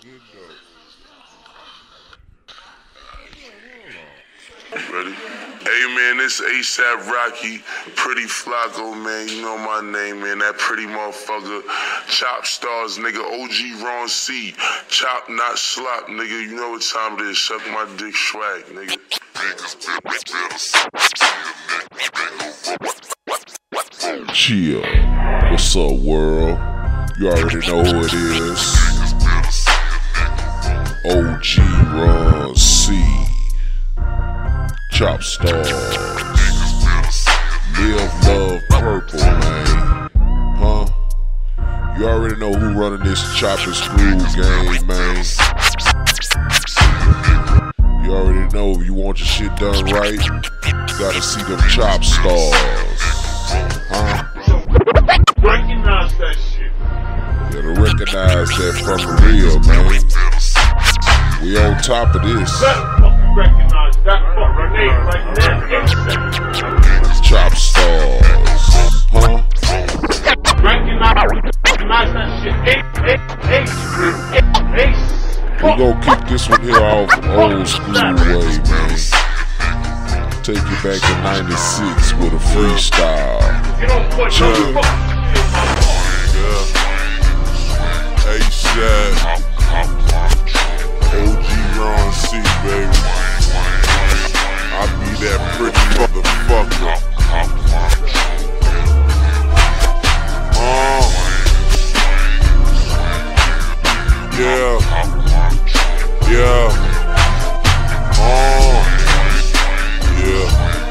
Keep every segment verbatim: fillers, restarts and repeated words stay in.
Ready? Hey man, this ASAP Rocky, Pretty Flacco, man. You know my name, man. That pretty motherfucker. Chop stars, nigga. O G Ron C. Chop, not slop, nigga. You know what time it is. Suck my dick, swag, nigga. Chill. What's up, world? You already know who it is. O G Ron C. Chop stars. Live, love, purple, man. Huh? You already know who running this chop and screw game, man. You already know if you want your shit done right, you gotta see them chop stars. Huh? Recognize that shit. You gotta recognize that from the real, man. We on top of this. Recognize that fuck grenade right now. Chop stars. Huh? Recognize, recognize that shit. Ace, ace, ace. We gon' kick this one here off old school way, man. Take you back to ninety-six with a freestyle. You don't put no fuck. ASAP. O G Ron C, baby. I be that pretty motherfucker. Uh, yeah, yeah, uh, yeah.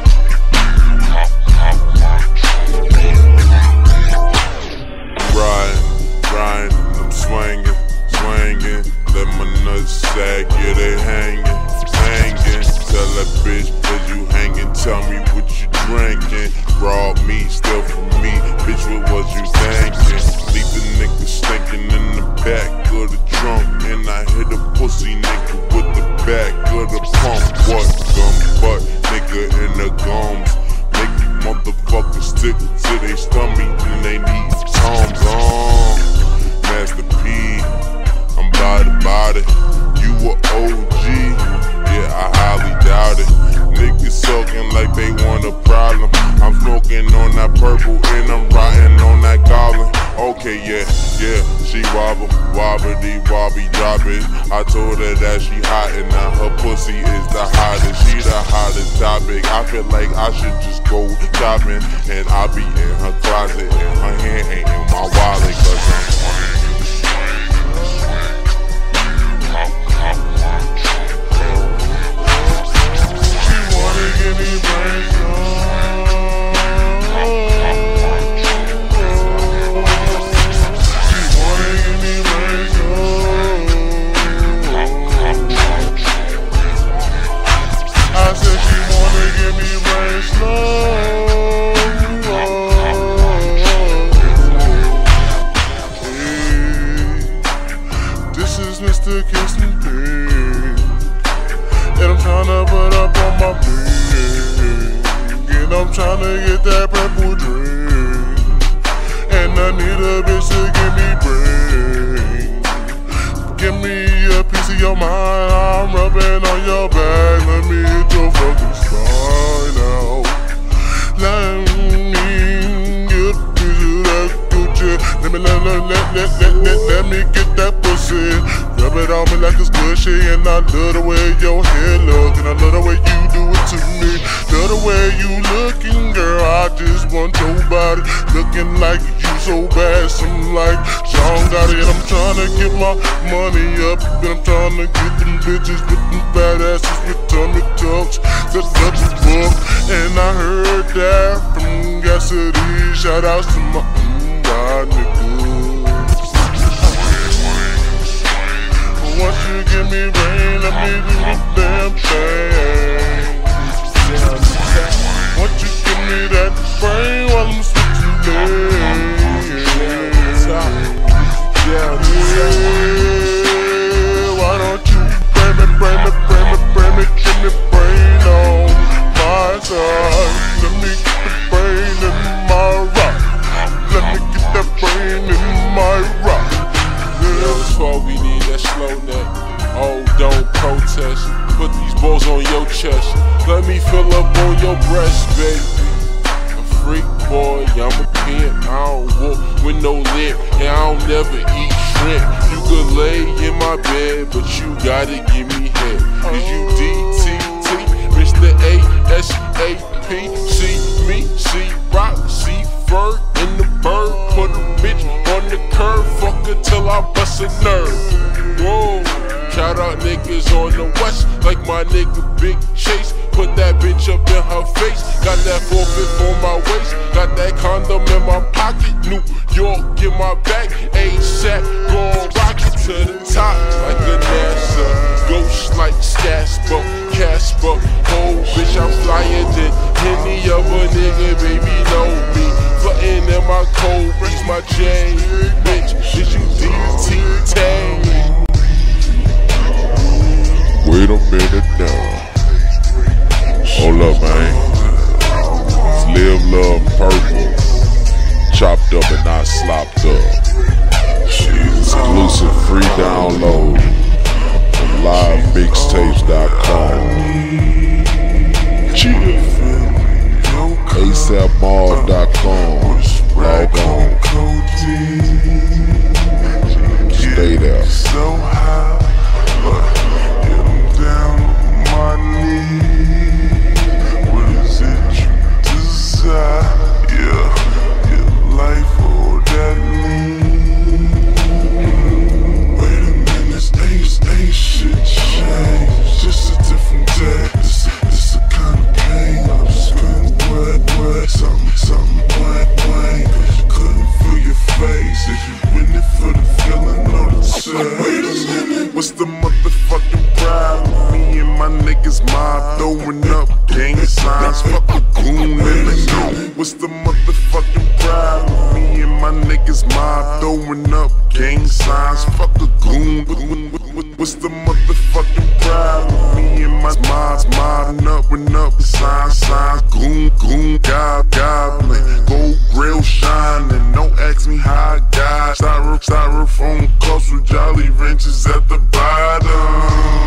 Riding, riding, I'm swinging, swinging. Let my nuts sag, yeah, they hanging, hanging. Tell that bitch that you hanging, tell me what you drinking. Raw meat, still for me, bitch, what was you thinking? Leave the nigga stinking in the back of the trunk, and I hit a pussy nigga with the back of the pump. What gum butt, nigga in the gums. Make motherfuckers stick to they stomach, and they need Tom's on. Master P, I'm body body. You a O G, yeah, I highly doubt it. Niggas soaking like they want a problem. I'm smoking on that purple and I'm riding on that goblin. Okay, yeah, yeah, she wobble, wobbly, wobbly, drop it. I told her that she hot and now her pussy is the hottest. She the hottest topic. I feel like I should just go shopping and I be in her closet and her hand ain't in my wallet, cause I'm give me brains, she wanna give me brains, I said she wanna give me brains, hey, this is Mister Kiss Me Big, and I'm tryna put up on my bed. I'm tryna get that purple drink, and I need a bitch to give me brain. Give me a piece of your mind, I'm rubbing on your back. Let me hit your fucking spine out. Let me get a piece of that Gucci. Let me let let let let let let, let me get that pussy. Rub it on me like it's gushy, and I love the way your hair look, and I love the way you do it to me. Love the way you looking, girl, I just want your body. Looking like you so bad, something like Sean got it. I'm tryna get my money up, and I'm tryna get them bitches with them fat asses with tummy tucks that love to book. And I heard that from Cassidy. Shout outs to my, mm, my niggas. Once you give me rain, let me do the damn thing. Once you give me that brain while I'm switching lanes. Yeah, why don't you bring me, bring me, bring me, bring me, give me brain on my side. Let me get the brain in my rock. Let me get that brain chest. Let me fill up on your breast, baby. A freak boy, I'm a pimp. I don't walk with no lip, and I don't never eat shrimp. You could lay in my bed, but you gotta give me head. Is you D T T, Mister A S A P? See me, see rock, see Ferg in the bird. Put a bitch on the curb, fuck her till I bust a nerve. Whoa, shout out niggas on the west, like my nigga Big Chase. Put that bitch up in her face. Got that forfeit on my waist. Got that condom in my pocket. New York in my back. ASAP, gon' rock it to the top like a NASA. Ghost like Casper, Casper. Oh, bitch, I'm flyer than any other nigga, baby, know me. Flooding in my cold, reach my J. Bitch, is you D T Tang? Wait a minute now. Hold up, man. It's Live Love Purple. Chopped up and not slopped up. Exclusive free download from live mixtapes dot com. A S A P mall dot com. Log on. Stay there. So high, but I'm down on my knees. What is it you desire? Yeah, your life or that need. Wait a minute, ain't, ain't shit changed. Just a different day. This, this a kind of pain. I'm spinning wet, wet. Something, something blank, blank. Cause you couldn't feel your face. If you in it for the feeling or the say. Wait a minute, what's the motherfucking problem? Me and my niggas mob throwing up gang signs. Fuck a goon in the know. What's the motherfucking problem? Me and my niggas mob throwing up gang signs. Fuck a goon. What's the motherfucking problem? Me and my mobs mobbing up and up signs, signs. Goon, goon, gob, goblin. Gold grill shining. Don't ask me how I got. Styro, styrofoam cups with jolly wrenches at the bottom.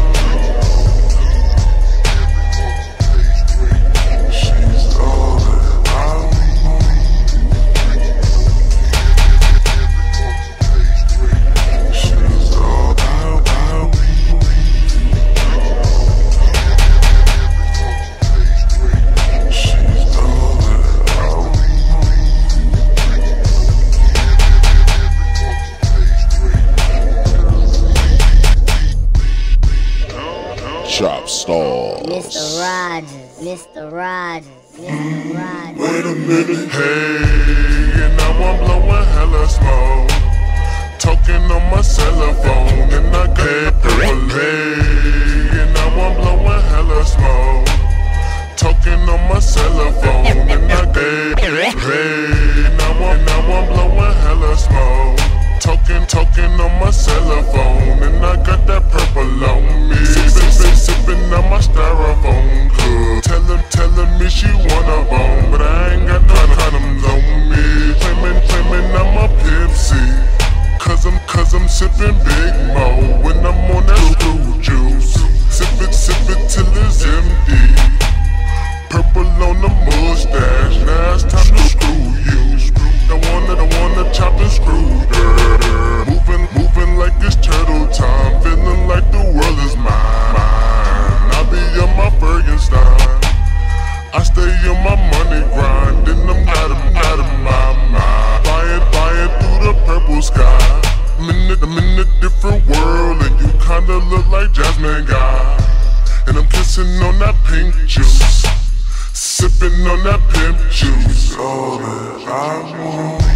Chop stars. Mister Rogers, Mister Rogers, Mister Rogers. Wait a minute, hey, and now I'm blowing hella smoke. Talking on my cell phone, and I got purple hey, and now I'm blowing hella smoke. Talking on my cell phone, and I got hey, now I'm, now I'm blowing hella smoke. Talking, talking on my cell phone, and I got that purple on me. Sippin', sippin' on my styrofoam cup. Tellin', tellin' me she want a bone, but I ain't got no condoms on me. Claimin', claimin' I'm a Pimp C, cause I'm, cause I'm sippin' Big Mo when I'm on that screw juice. Sip it, sip it till it's empty. Purple on the mustache, now it's time to screw you. I wanna, I wanna chop and screw her. Moving, moving like it's turtle time. Feeling like the world is mine. I be on my Bergenstein. I stay on my money grind. Then I'm out of, out of my mind. Flying, flying through the purple sky. I'm in, a, I'm in a different world, and you kinda look like Jasmine Guy. And I'm kissing on that pink juice. Sipping on that pimp juice. All that I want.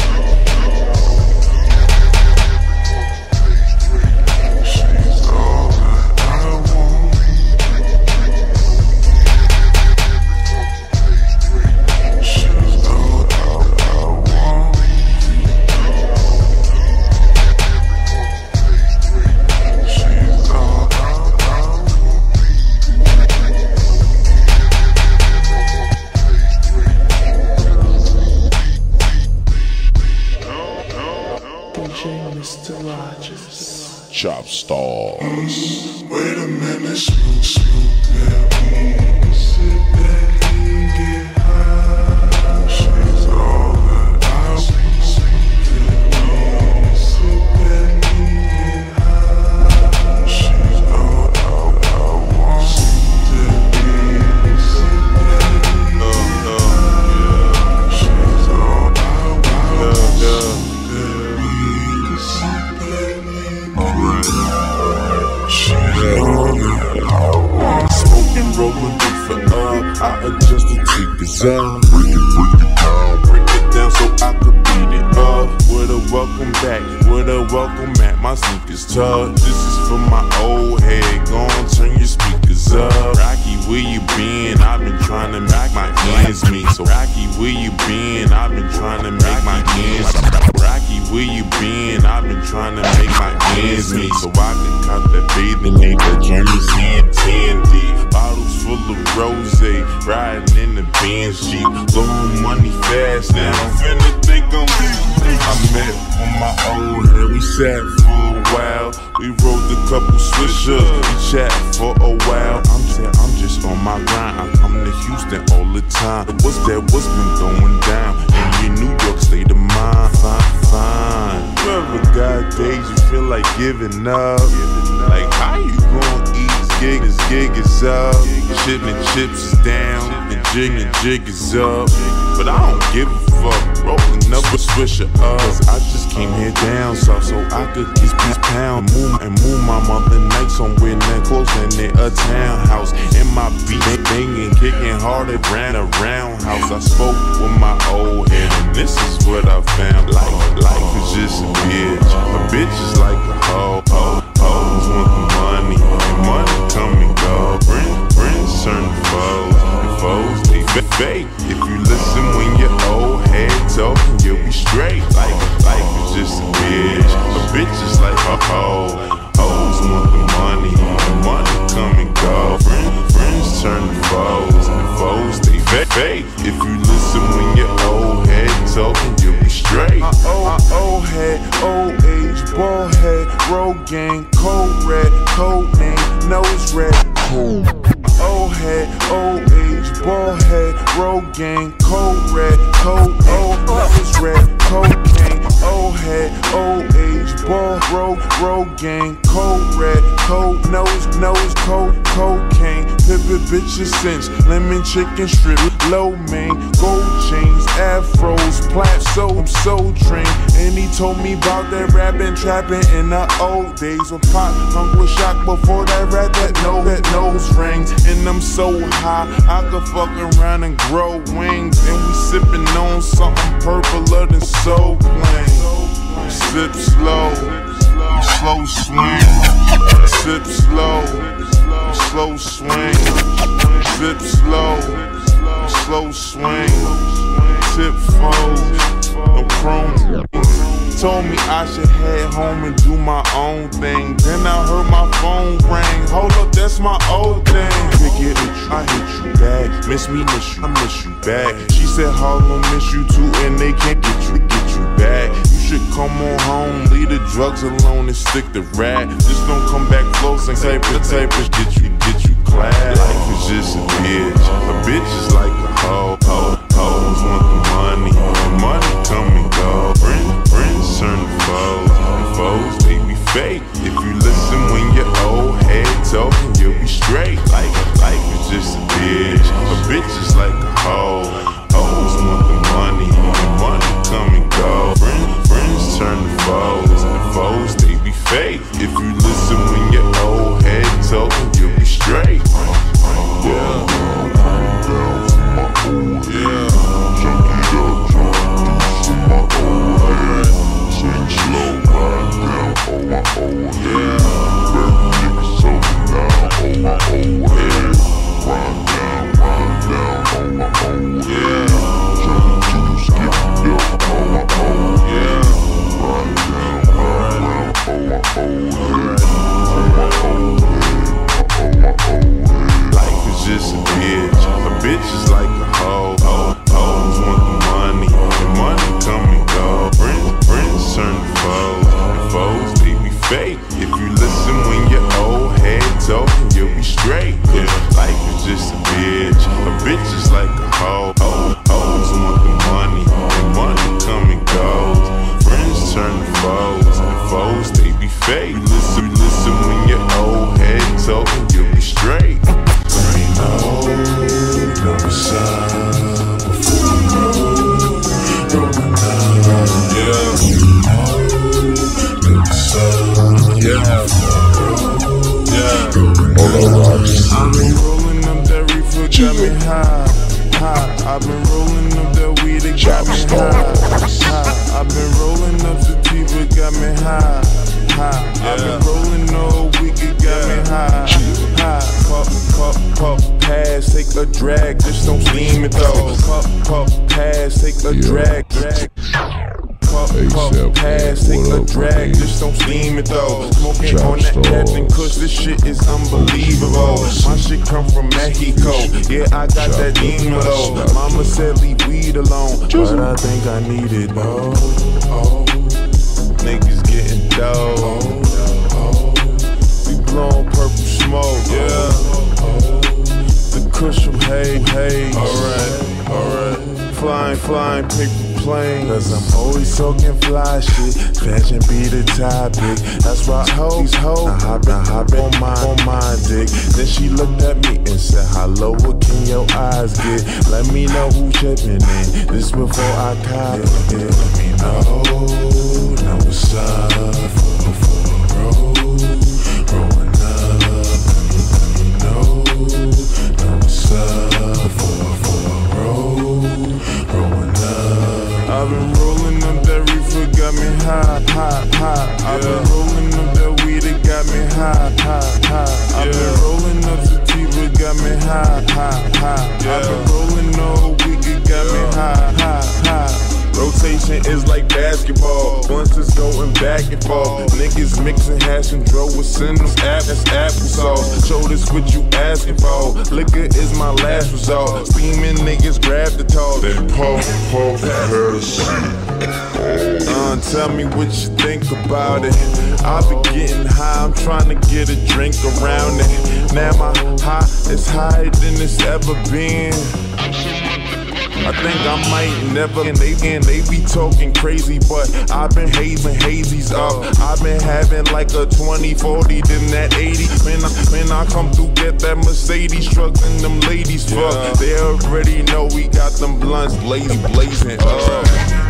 She's all that I want. She's all that I want. She's all that I want. Mister Rogers. Chop stars. Wait a minute, slow, slow down. Sit back and get high. She's all that I want. Sit back and get high. She's all I, I want. Sit back, sit back and get high. She's all I want. Sit back and smoking, rolling for up. I adjust the tweakers up. Break it, break it down, break it down so I could beat it up. With a welcome back, with a welcome at my sneakers tuck. This is for my old head. Go on, turn your speakers up. Rocky, where you been? I've been trying to make my ends meet. So Rocky, where you been? I've been trying to make my ends meet. Rocky, where you been? I've been trying to make my ends meet. So I can cop that bathing ape, that Journey's hand ten deep. Bottles full of rosé, riding in the Benz Jeep. Blowing money fast now, I'm finna think I'm deep. I met on my old head, we sat for a while. We rolled a couple swishers, we chat for a while. I'm saying I'm just on my grind, I come to Houston all the time. What's that, what's been going down in your New York state of mind? Fine, fine. Whoever got days you feel like giving up, like how you gon' eat? Gig is gig is up, shit and chips is down, and jig and jig is up. But I don't give a fuck, rolling up a swisher up. Cause I just came here down south so I could get this pound. Move and move my mother night somewhere that close and near a townhouse. And my beat banging, kicking hard at ran a roundhouse. I spoke with my old head and this is what I found. Life, life is just a bitch, a bitch is like a hoe, hoe. Hoes want the money, and money come and go. Friends, friends turn to foes, and foes they fake. If you listen when your old head talking, you'll be straight. Life, life is just a bitch, a bitch is like a hoe. Hoes want the money, and money come and go. Friends, friends turn to foes, and foes they fake. If you listen when your old head talking, you'll be straight. My old, my old head, old age, bald head, road gang, cold red, code name, nose red. Old head, old age, bald head, road gang, cold red, cold old nose red, cocaine. Old head, old age, bald road, road gang, cold red, cold nose, nose, cold cocaine. Pivot bitches cinch, lemon chicken strip, low main, gold chains, afros, plat so I'm so trained. And he told me about that rapping, trapping in the old days. When Pop Punk was shocked before that rap, that no, that nose rings. And I'm so high, I could fuck around and grow wings. And we sipping on something purpler than Soul Plane. Sip slow, slow swing. Sip slow, slow swing. Sip slow, slow swing. Tip fold, no chrome. Told me I should head home and do my own thing. Then I heard my phone ring. Hold up, that's my old thing. Pick it, I hit you back. Miss me, miss you, I miss you back. She said Harlem miss you too, and they can't get you, get you back. You should come on home, leave the drugs alone and stick the rat. Just don't come back close and type of type of get you, get you class. Life is just a bitch, a bitch is like a hoe, hoe. Hoes want the money, and money come and go. Friends, friends turn to foes, and foes they be fake. If you listen when your old head talking, you'll be straight. Like life is just a bitch, a bitch is like a hoe. Hoes want the money, and money come and go. Friends, friends turn to foes, and foes they be fake. If you listen when your old head talking, you'll be straight. Yeah. Yeah. Life is just a bitch, a bitch is like a hoe. Hoes want the money, and money come and go. Friends, friends turn to foes, and foes they be fake. If you hoes and foes, they be fake. You listen, listen when your old head talking, you'll be straight. We know, know what's up before we roll, rolling up. Yeah. We know, know what's up. Yeah. Yeah. Hold on, Rogers. I've been rolling up that reefer, got me high, high. I've been rolling up that weed, it got me high, high. I've been rolling up sativa, got me high, high. I've been rolling all week, it got me high, high. Puff, puff, puff, pass, take a drag, just don't steam it though. Puff, puff, pass, take a drag, drag. Puff, puff, pass, take a drag, just don't steam it though. Smoking on that Captain Kush, this shit is unbelievable. My shit come from Mexico, yeah, I got that demon though. Mama said leave weed alone, but I think I need it though. Oh, niggas getting dough. Oh, we blowing purple smoke, yeah. The Kush from Hay, Hay. Alright, alright. Flying, flying paper plane. Cause I'm always talking fly shit. Fashion be the topic. That's why hoes, hoes. I hop, I hop on my, on my dick. Then she looked at me and said, how low what can your eyes get? Let me know who chipping in. This before I cop it. Let me know, know what's up for, for a roll. Rolling up. Let me know, know what's up for, for a roll. Rolling up. I've been rolling up that reefer, got me high, high, high. I've been rolling up that weed, it got me high, high, high. I've been rolling up sativa, got me high, high, high. I've been rolling all week, it got me high, high, high. Rotation is like basketball, once it's going back and forth. Niggas mixing hash and dro with cinnamon, that's applesauce. Show this what you asking for, liquor is my last resort. Steaming niggas grab the talk, Then puff, puff, Harris. Uh, tell me what you think about it. I've been getting high, I'm trying to get a drink around it. Now my high is higher than it's ever been. I think I might never, and they, and they be talking crazy, but I've been hazing hazies up. I've been having like a twenty, forty, then that eighty. When I, when I come through, get that Mercedes truck and them ladies fuck. Yeah. They already know we got them blunts blazing, blazing up.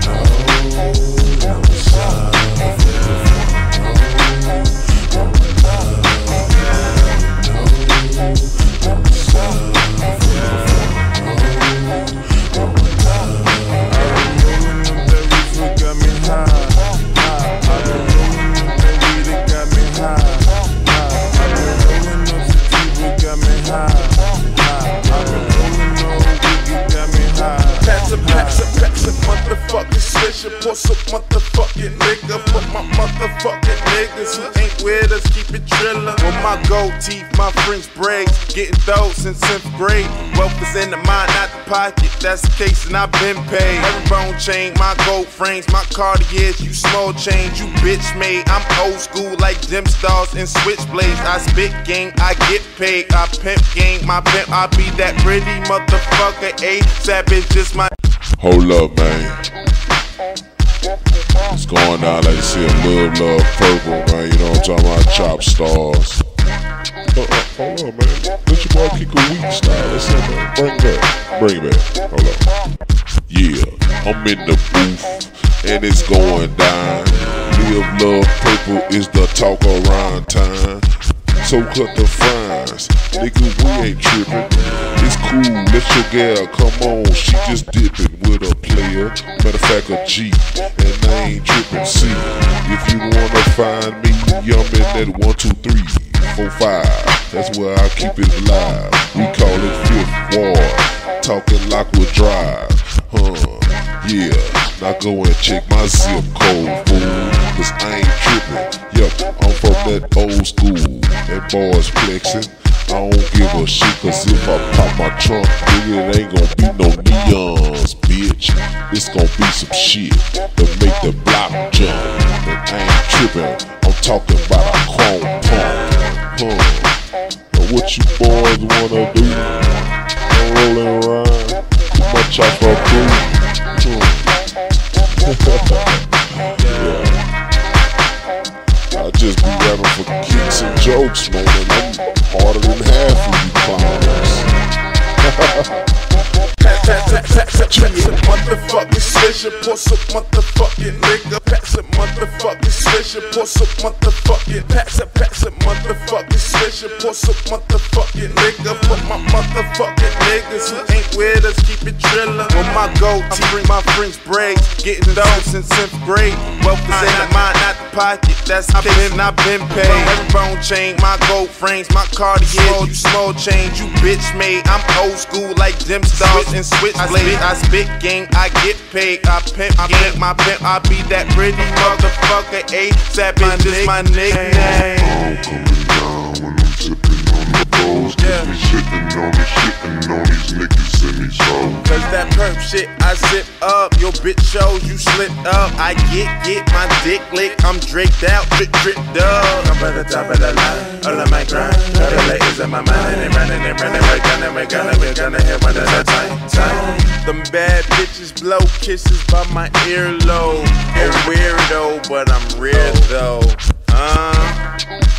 Motherfucking switcher, pour some motherfucking nigga. For my motherfucking niggas who ain't with us, keep it drillin'. With my gold teeth, my French braids, getting those since tenth grade. Wealth is in the mind, not the pocket. That's the case, and I've been paid. Herringbone chain, my gold frames, my Cartiers, you small change, you bitch made. I'm old school like gym stars and switchblades. I spit gang, I get paid. I pimp gang, my pimp, I be that pretty motherfucker. A savage is my. Hold up, man. It's going down like you see a love, love purple, man. You know what I'm talking about? Chop stars. Uh, uh, hold up, man. Let your boy kick a weak style. Let's see, man. Bring it back. Bring it back. Hold up. Yeah, I'm in the booth, and it's going down. Live, love, purple is the talk around time. So cut the fines, nigga, we ain't trippin'. It's cool, let your gal come on, she just dippin' with a player. Matter of fact, a G, and I ain't trippin'. See, if you wanna find me, I'm in that one, two, three, four, five. That's where I keep it alive. We call it Fifth Ward, talking Lockwood Drive. Huh, yeah, now go and check my zip code, fool, cause I ain't trippin'. Yup, I'm from that old school, and boys flexin'. I don't give a shit, cause if I pop my trunk, nigga, it ain't gon' be no neons, bitch. It's gon' be some shit to make the block jump. And I ain't trippin', I'm talking about a chrome pump. Huh, now what you boys wanna do? I'm rollin' around with my chopper crew. Huh. Yeah. just be rapping for kicks and jokes, man. And I'm harder than half of you clowns. Motherfucking switch and pour some motherfucking nigga. Pass a motherfucking switch and pour some motherfucking. Pass a pass a motherfucking switch and pour some motherfucking nigga. For my motherfucking niggas who ain't with us, keep it drillin'. With my goatee, my French braids, getting dough since tenth grade. Wealth is in the mind, not the pocket. That's I've been, I've been paid. Every bone chain, my gold frames, my Cartier, you small change, you bitch made. I'm old school like them stars and switchblade. I spit gang, I get paid. I pimp, I pimp my pimp. I be that pretty motherfucker. A$AP is just my nickname. I'm coming down when I'm sipping on the bowls. Cause we sitting on the shitting on these niggas and these hoes. Cause that perp shit I zip up. Your bitch shows you slipped up. I get, get my dick licked. I'm draped out, drip, drip, dub. I'm at the top of the line, all of my grind. All the ladies in my mind, and they running, they running. We're gonna, we're gonna, we're gonna hit one at a time, time. Them bad bitches blow kisses by my earlobe. A weirdo, but I'm real though. Uh.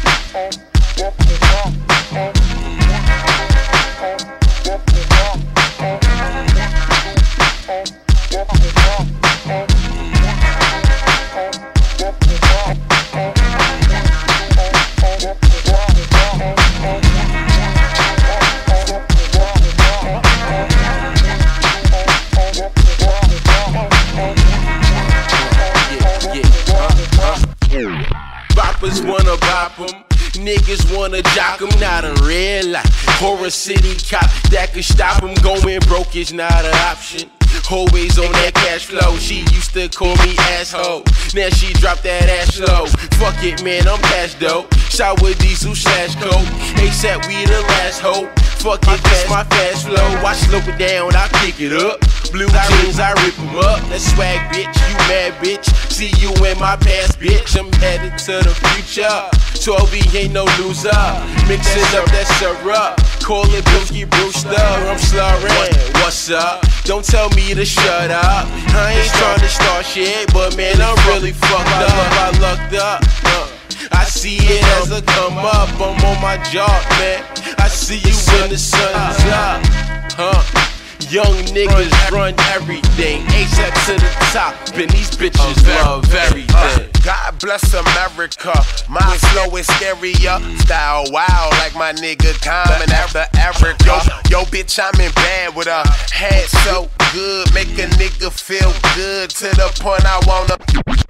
Boppers wanna bop 'em, niggas wanna jock 'em, not in real life. Horror City cop that could stop 'em, going broke is not an option. Always on that cash flow, she used to call me asshole. Now she dropped that ass low. Fuck it, man, I'm past dope. Shower diesel slash coke. A$AP, we the last hope. Fuck it, that's my fast flow. I slow it down, I pick it up. Blue jeans, I rip 'em up. That swag, bitch, you mad, bitch. See you in my past, bitch. I'm headed to the future. twelve E ain't no loser. Mixing up that syrup. Call it Bilski Brewster. I'm slurring. What's up? Don't tell me to shut up. I ain't trying to start shit, but man, I'm really fucked up. I lucked up. Uh. I see it as I come up. I'm on my job, man. I see you when the sun's up. Huh? Young niggas run everything. A$AP to the top, and these bitches love everything. God bless America. My flow is scarier. Style wild like my nigga Common after Africa. Yo, yo, bitch, I'm in bed with her. Head so good, make a nigga feel good to the point I wanna.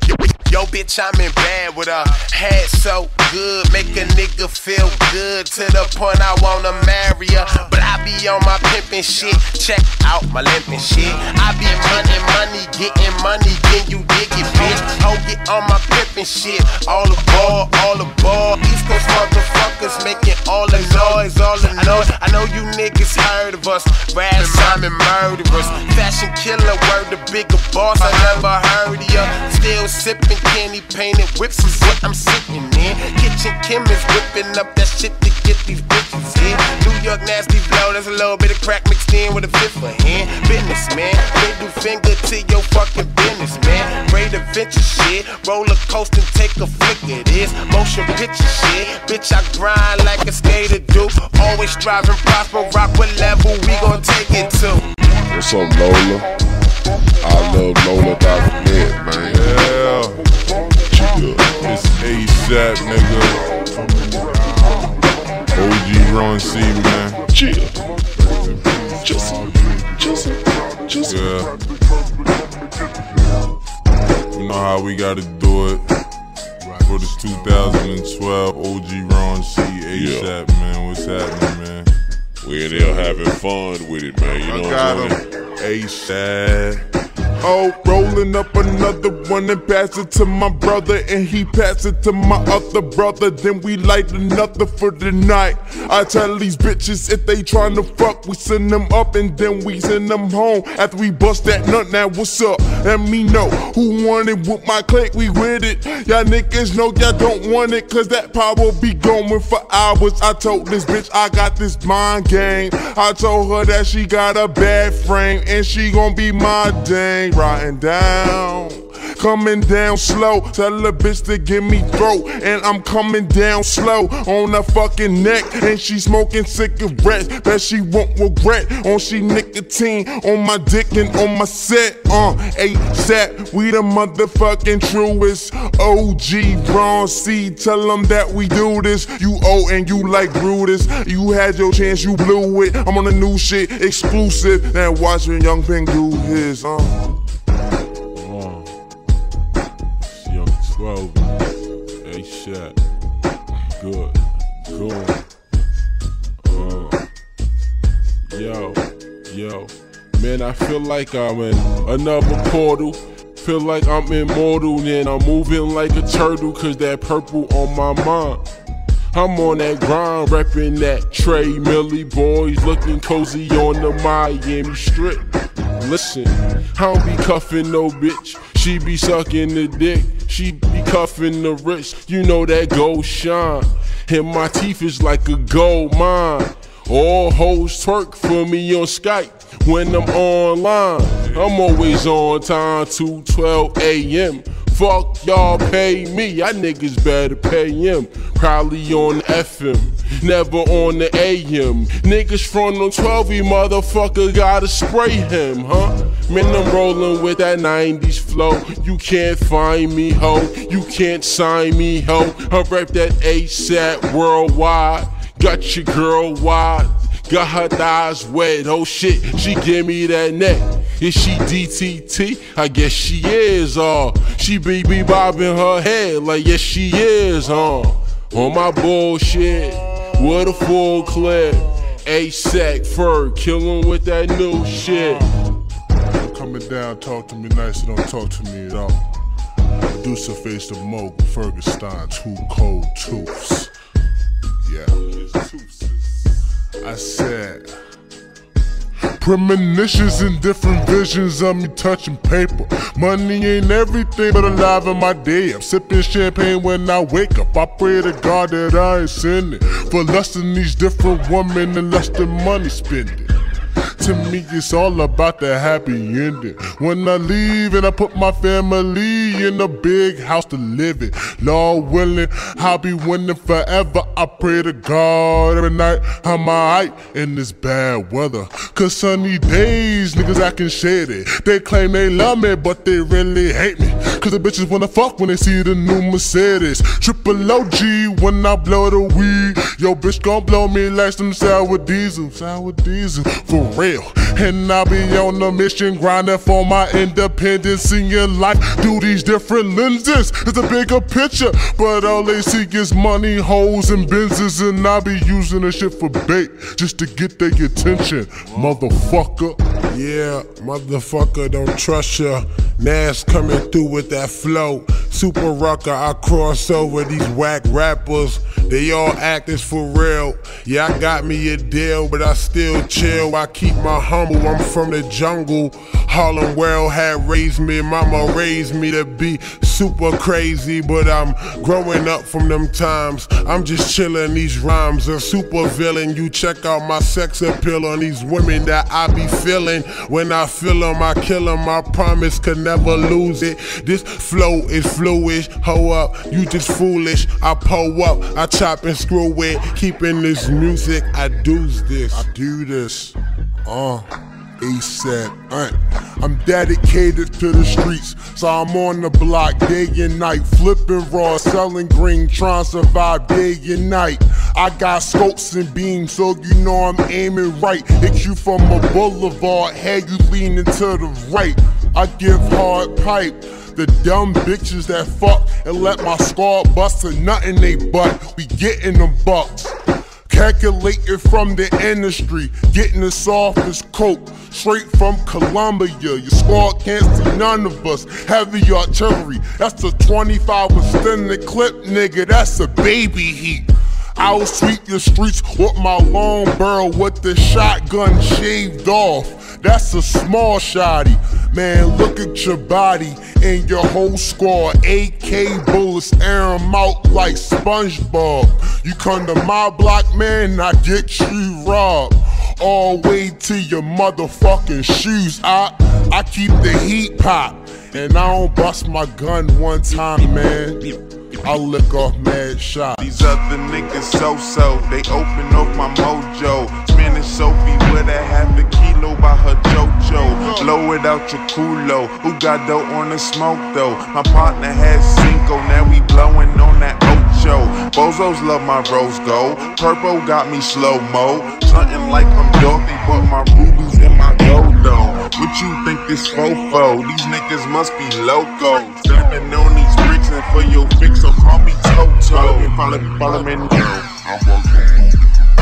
Yo, bitch, I'm in bed with her. Head so good, make a nigga feel good to the point I wanna marry her. But I be on my pimpin' shit. Check out my limpin' shit. I be money, money, getting money. Can you dig it, bitch? Oh, get on my pimpin' shit. All aboard, all aboard. East Coast motherfuckers making all the noise, all the noise. I know you niggas heard of us. Rad Simon murderers. Fashion killer, word the bigger boss. I never heard of ya. Still sippin' candy painted whips is what I'm sitting in. Kitchen Kim is whipping up that shit to get these bitches in. New York nasty blow, there's a little bit of crack mixed in with a fifth of hand. Businessman, middle finger to your fucking business, man. Great adventure shit, roller coaster, take a flick of this. Motion picture shit, bitch I grind like a skater do. Always striving, prosper, rock what level we gon' take it to. What's up, Lola? I love Lola dot net, man. Yeah. It's A$AP, nigga. O G Ron C, man. Chill. Just, just, just. Yeah. You know how we gotta do it. For this two thousand twelve O G Ron C, A$AP, yeah. Man. What's happening, man? We in there having fun with it, man. You know what I'm saying? A$AP. Oh, rolling up another one and pass it to my brother, and he pass it to my other brother. Then we light another for the night. I tell these bitches if they tryna fuck, we send them up and then we send them home. After we bust that nut, now what's up? Let me know who want it with my clique, we with it. Y'all niggas know y'all don't want it, cause that power be going for hours. I told this bitch I got this mind game. I told her that she got a bad frame and she gon' be my dame. Riding down coming down slow. Tell the bitch to give me throat, and I'm coming down slow on her fucking neck. And she smoking cigarettes that she won't regret. On she nicotine on my dick and on my set. Uh, ASAP, we the motherfucking truest. O G Bron C, tell them that we do this. You owe and you like Brutus. You had your chance, you blew it. I'm on the new shit, exclusive. Now watch when Young Pink do his. Uh. Uh, Young twelve, ASAP, good, good. Uh, yo, yo, man, I feel like I'm in another portal. Feel like I'm immortal, then I'm moving like a turtle, cause that purple on my mind. I'm on that grind, reppin' that Trey Millie, boys looking cozy on the Miami Strip. Listen, I don't be cuffin' no bitch, she be sucking the dick, she be cuffin' the rich, you know that gold shine, and my teeth is like a gold mine. All hoes twerk for me on Skype when I'm online. I'm always on time, two twelve A M Fuck y'all pay me, y'all niggas better pay him. Probably on the F M, never on the A M. Niggas from the twelve, you motherfucker gotta spray him, huh? Man, I'm rolling with that nineties flow. You can't find me, ho. You can't sign me, ho. I rep that ASAP worldwide. Got your girl wide, got her thighs wet, oh shit, she give me that neck. Is she D T T? I guess she is, uh she be be bobbing her head like yes she is, uh on my bullshit, with a full clip. ASAP Ferg, killin' with that new shit. Coming down, talk to me nice, don't talk to me at all. Producer face the Mo, Ferguson, two cold tooths. Yeah, I said premonitions and different visions of me touching paper. Money ain't everything, but alive in my day. I'm sipping champagne when I wake up. I pray to God that I ain't sinning for lusting these different women and less than money spending. To me, it's all about the happy ending. When I leave and I put my family in a big house to live in. Lord willing, I'll be winning forever. I pray to God every night I'm alright in this bad weather. Cause sunny days, niggas acting shady. They claim they love me, but they really hate me. Cause the bitches wanna fuck when they see the new Mercedes. Triple O G when I blow the weed. Yo, bitch gon' blow me like some sour diesel. Sour diesel, for real. And I be on a mission grinding for my independence in life through these different lenses. It's a bigger picture, but all they see is money, hoes, and Benzes. And I be using the shit for bait just to get their attention, motherfucker. Yeah, motherfucker, don't trust ya. Nas coming through with that flow. Super rocker, I cross over these whack rappers. They all actors for real. Yeah, I got me a deal, but I still chill. I keep my humble, I'm from the jungle. Harlem World had raised me, mama raised me to be super crazy. But I'm growing up from them times. I'm just chillin' these rhymes. A super villain, you check out my sex appeal on these women that I be feeling. When I feel them, I kill them, I promise could never lose it. This flow is fluish, ho up, you just foolish. I pull up, I chop and screw it. Keeping this music, I do this. I do this, uh, ASAP. I'm dedicated to the streets, so I'm on the block day and night, flipping raw, selling green, trying to survive day and night. I got scopes and beams, so you know I'm aiming right. Hit you from a boulevard, had you leaning to the right. I give hard pipe. The dumb bitches that fuck and let my squad bust a nut in they butt. We getting them bucks. Calculated from the industry, getting the softest coke straight from Columbia. Your squad can't see none of us. Heavy artillery, that's a twenty-five extended clip, nigga. That's a baby heat. I'll sweep your streets with my long barrel with the shotgun shaved off. That's a small shotty. Man, look at your body and your whole squad. A K bullets air them out like SpongeBob. You come to my block, man, I get you robbed. All way to your motherfucking shoes. I, I keep the heat pop. And I don't bust my gun one time, man. I'll lick off mad shots. These other niggas so-so, they open up my mojo. Spanish Sophie with a half a kilo by her chocho. Blow it out your culo, who got dope on the smoke though? My partner has Cinco, now we blowing on that Ocho. Bozos love my rose gold, Purple got me slow-mo. Something like I'm Dorothy, but my rubies in my gold though. What you think this fofo? These niggas must be loco. Stepping on these bricks and for your fix, so call me Toto. Follow me, follow me, follow me now. I'm about to move the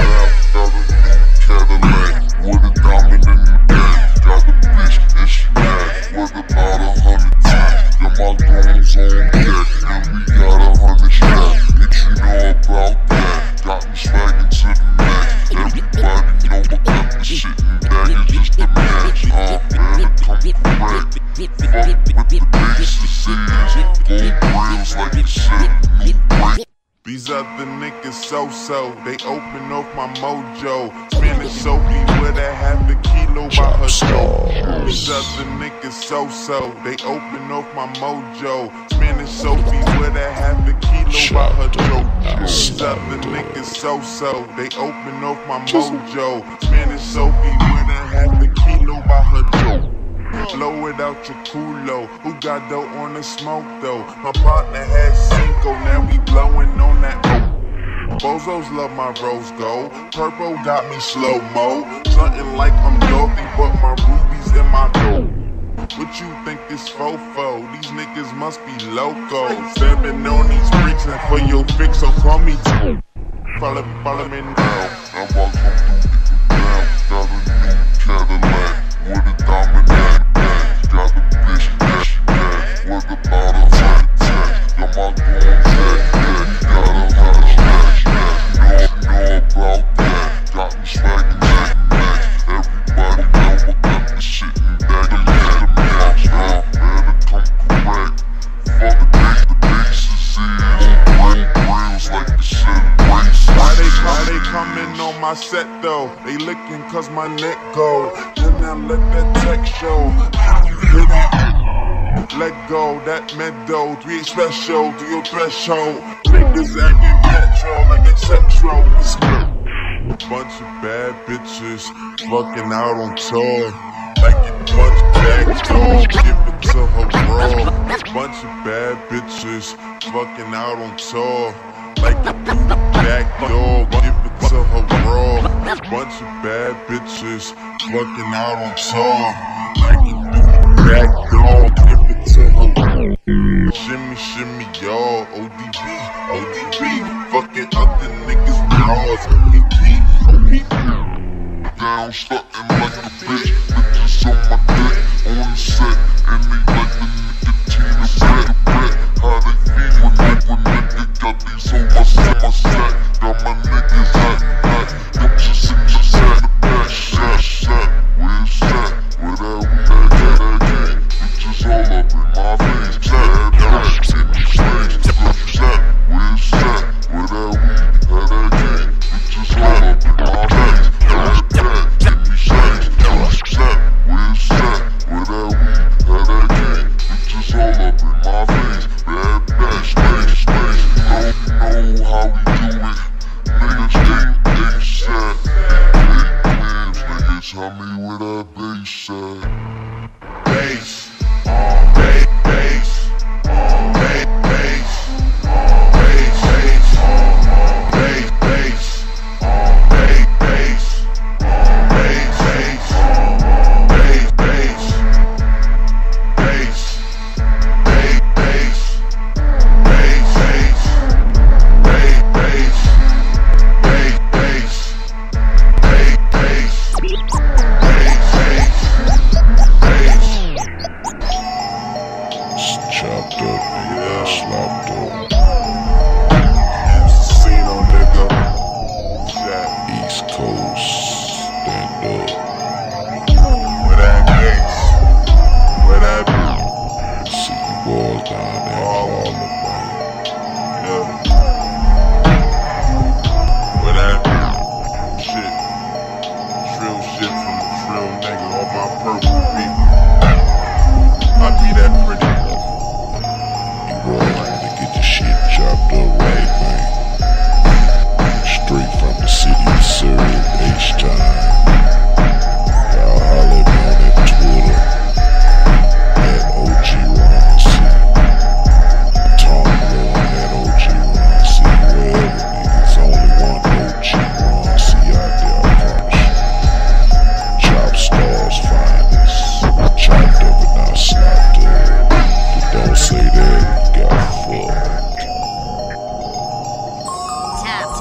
Cadillac with a diamond in the back. Got the bitch and she mad with about a hundred times. Got my goons on deck and we got a hundred straps. Bitch, you know about that. Got me swagging to the max. Everybody know what got the shit in back is just a match. Uh, better come correct. Fuck with the bases is gold grills like you said. New break. These other niggas so-so, they open off my mojo. Spanish Sophie with a half a kilo by her choke. These other niggas so-so, they open off my mojo. Spanish Sophie with a half a kilo by her choke. These other niggas so-so, they open off my mojo. Spanish Sophie with a half a kilo by her choke. Blow it out your culo, who got dope on the smoke though? My partner has Cinco, now we blowing on that O. Bozos love my rose gold, Purple got me slow-mo. Something like I'm Dorothy, but my rubies in my gold. What you think this fofo? These niggas must be loco. Stepping on these bricks and for your fix, so call me Toto. Follow me, follow me now. I'm about to move the Cadillac with a diamond in the back. Got the bitch and she mad with about a hundred times. Got my goons at that, got a hundred stacks. You know, know about that. Got me swagging to the max. Everybody know what got the shit in back and let the match. Uh, better come correct. Fuck the date, the bases is gold grills like you said. Why they, why they coming on my set though? They licking cause my neck go. Then I let that tech show. Hear that? Let go, that meadow. Three special to your threshold. Niggas acting petrol like it's central. Bunch of bad bitches fucking out on tour. Like a bunch of back door, give it to her raw. Bunch of bad bitches fucking out on tour. Like a back door, give it to her raw. Bunch of bad bitches fucking out on tour. Like a back door, give it to her raw. Shimmy, shimmy, y'all, O D B, O D B. Fucking other niggas' jaws, O D B, O D B. Down, stuntin' like a bitch, bitches on my dick, on the set, and they like the nicotine and red, red. How they feel when they, when nigga got these on my set, my set. Got my niggas hot, hot, them just in the set, the back, shot, shot. Where's that? Where that weed at, that, that gang? Bitches all up in my face, bad, bad, in these slaves, cause that. Where's that? Where that weed at, that gang? Bitches all up in my face, bad, bad, in these slaves, cause that. Where's that? Where that weed at, that gang? Bitches all up in my face, bad, bad, space, space. You know, you know how we do it. Niggas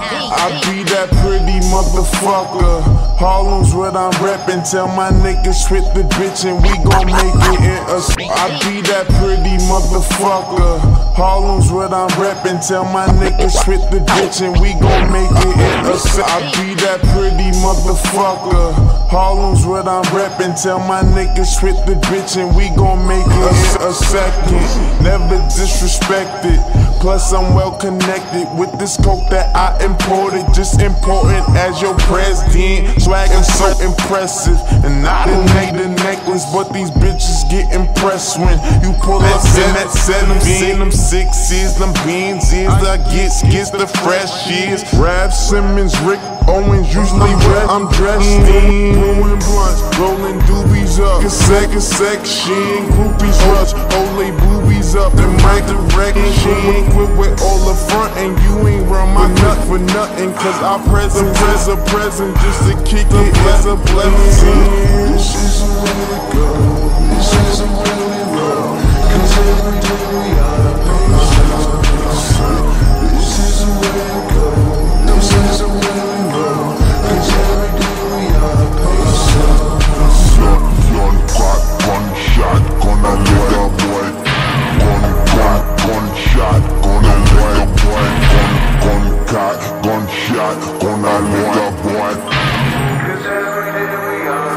I be that pretty motherfucker. Harlem's what I'm reppin'. Tell my niggas fit the bitch and we gon' make it in a. I be that pretty motherfucker. Harlem's what I'm reppin'. Tell my niggas fit the bitch and we gon' make it in a. I be that pretty motherfucker. Harlem's what I'm reppin'. Tell my niggas fit the bitch and we gon' make it in a second. Never disrespected. Plus I'm well connected with this coke that I imported. Just important as your president. Swaggin' so impressive. And I done made the necklace, but these bitches get impressed when you pull up in that seven. Seen them sixes, them beans is I get skits the fresh years. Rap Simmons, Rick Owens, usually where I'm dressed in. Blowing blunts, rolling doobies up. Cassette, section, groupies rush. Hold they boobies up in my direction. Quit with all the front and you ain't run my nut for nothing. Cause I present, present, present just to kick it as a blessing. This is the way to go. This is the way we roll. Cause every day we are patient. This is the way to go. This is the way we roll. Cause every day we are patient. Gun, gun, crack, gunshot, gonna let a boy. Gun, gun, gunshot, gonna let a boy. Gun, gun, cock, gunshot, gonna let a boy. Cause every day we are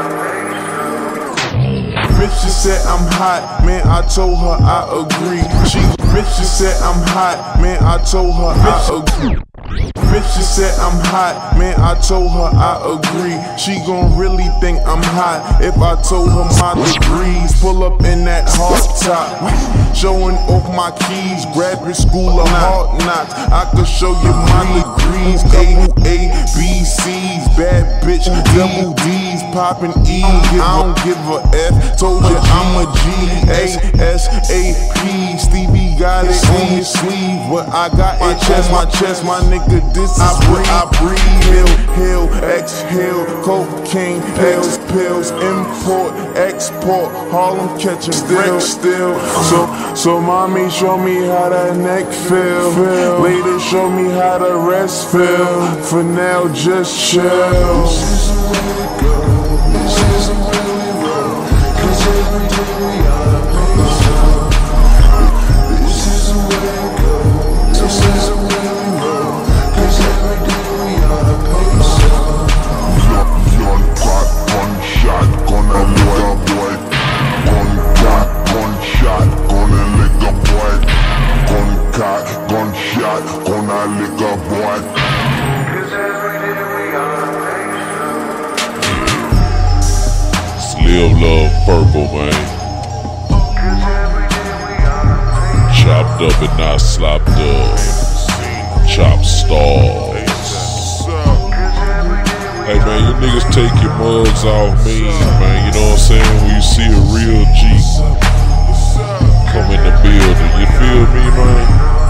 Bitch just said I'm hot, man, I told her I agree. She bitch just said I'm hot, man, I told her I agree. Bitch just said I'm hot, man, I told her I agree. She gon' really think I'm hot if I told her my degrees. Pull up in that hard top, showing off my keys. Graduate school of hard knocks, I could show you my degrees. A, A, B, C's, bad bitch, double D's, poppin' E. I don't give a F, told you I'm a G. A, S, A, P, Stevie got it on his sleeve. What I got in chest, my chest, my nigga, this is what I breathe. Hill, hill, exhale, cocaine, pills, pills, import, export, Harlem catching still, still. So, so mommy, show me how that neck feel. Later, show me how the rest feel. For now, just chill. This is the way to go. This is the way we roll. Cause every day we are patient. This is the way to go. This is the way we roll. Cause every day we are patient. Gun, gun, crack, gunshot, gonna let a boy. Gun, gun, gunshot, gonna lick a boy. Gun, cock, gunshot, gonna lick a boy. Cause every day we are patient. Live love purple, man. Cause every day we are patient. Chopped up and not slopped up. Chop stars. Hey man, you niggas take your mugs off me, man. You know what I'm saying? When you see a real G come in the building, you feel me, man?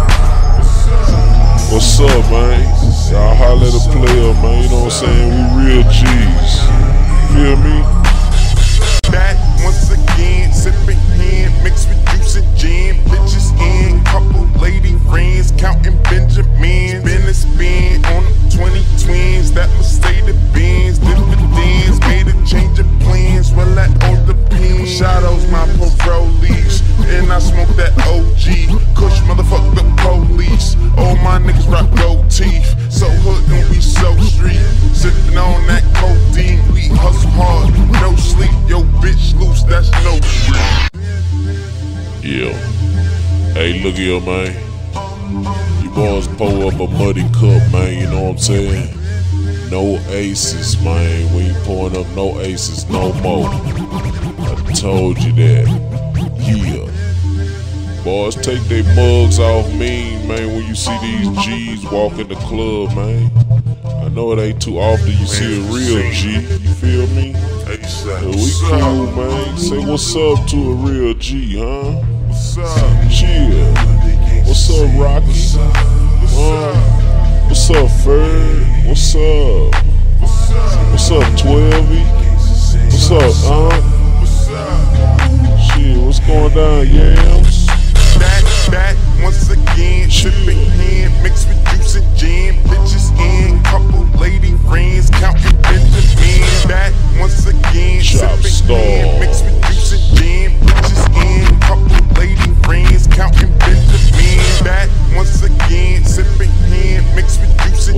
What's up, man? Y'all holler at a player, man. You know what I'm saying? We real G's. Feel me? Back once again, sipping hand mixed with juice and gin. Bitches in, couple lady friends, counting Benjamins. Been a spin on them twenty twins, that Mercedes Benz. Dividends, made a change of plans, well that all depends. Shadows my parolees, and I smoke that O G. Kush motherfuck the police, all my niggas rock gold teeth. So hood and we so street, sipping on that codeine. We hustle hard, no sleep, yo bitch loose, that's no sleep. Yeah. Hey, look here, man. You boys pour up a muddy cup, man. You know what I'm saying? No aces, man. We ain't pouring up no aces no more. I told you that. Yeah. Boys, take their mugs off me, man, when you see these G's walk in the club, man. I know it ain't too often you see a real G. You feel me? Yeah, we cool, man. Say what's up to a real G, huh? What's up? Chill. What's up, Rocky? Uh, what's up, Ferg? What's up? What's up, twelvey? What's up, Aunt? Shit, what's going down, Yams? Back, back once again, sipping hand mixed with juice and gin. Bitches in.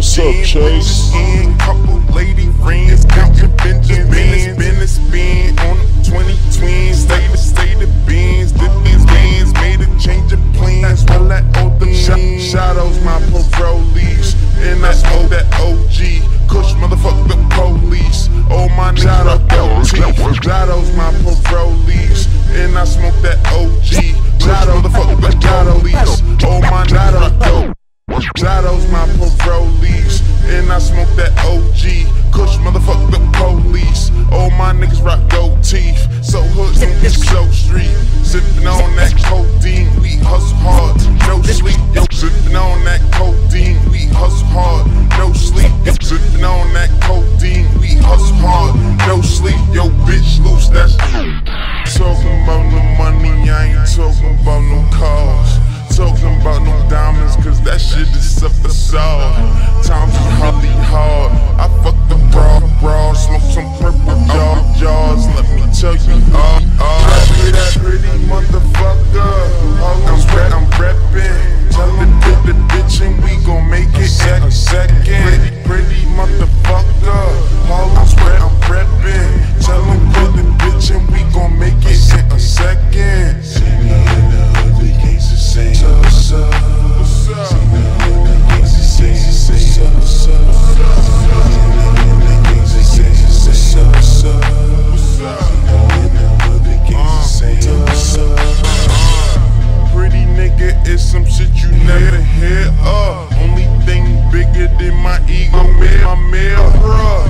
What's up, Chase? Couple lady friends, counting Benjamins, business spin on twenty twins, stay the stay the beans, dip these beans, made a change of plans. While that old the shadows, my parolees, and I smoke that O G. Kush motherfuck the police. Oh my nigga, shadows, my parolees, and I smoke that O G. Shadow the fuck the police. Oh my nigga, shadows, my parolees, and I smoke that O G. Kush motherfuck the police. All my niggas rock gold teeth. So hood, so street. Sippin' on that codeine, we hustle hard, no sleep. Yo, sippin' on that codeine, we hustle hard, no sleep. Yo, sippin' on that codeine, we hustle hard, no sleep. Yo, bitch loose, that's talking about no money, I ain't talking about no cars. Talking about no diamonds, cause that shit is a facade. Times is hardly hard. I fuck the bra, bra, smoke some purple jar, jars. Let me tell you, uh, uh. That, that pretty motherfucker. I'm rep, I'm reppin'. Tell him to the bitch and we gon' make it sec a second. Pretty, pretty motherfucker. Harlem's where I'm reppin'. Tell him to the bitch and we gon' make it in a second. See me in the hood, the gangsta say what's up, what's up? See me in the gangsta say say what's up, what's up? In the gangsta say say what's up, what's up? In the hood, the gangsta say what's up. Pretty nigga is some shit you never hear of. Only thing bigger than my ego, my mirror.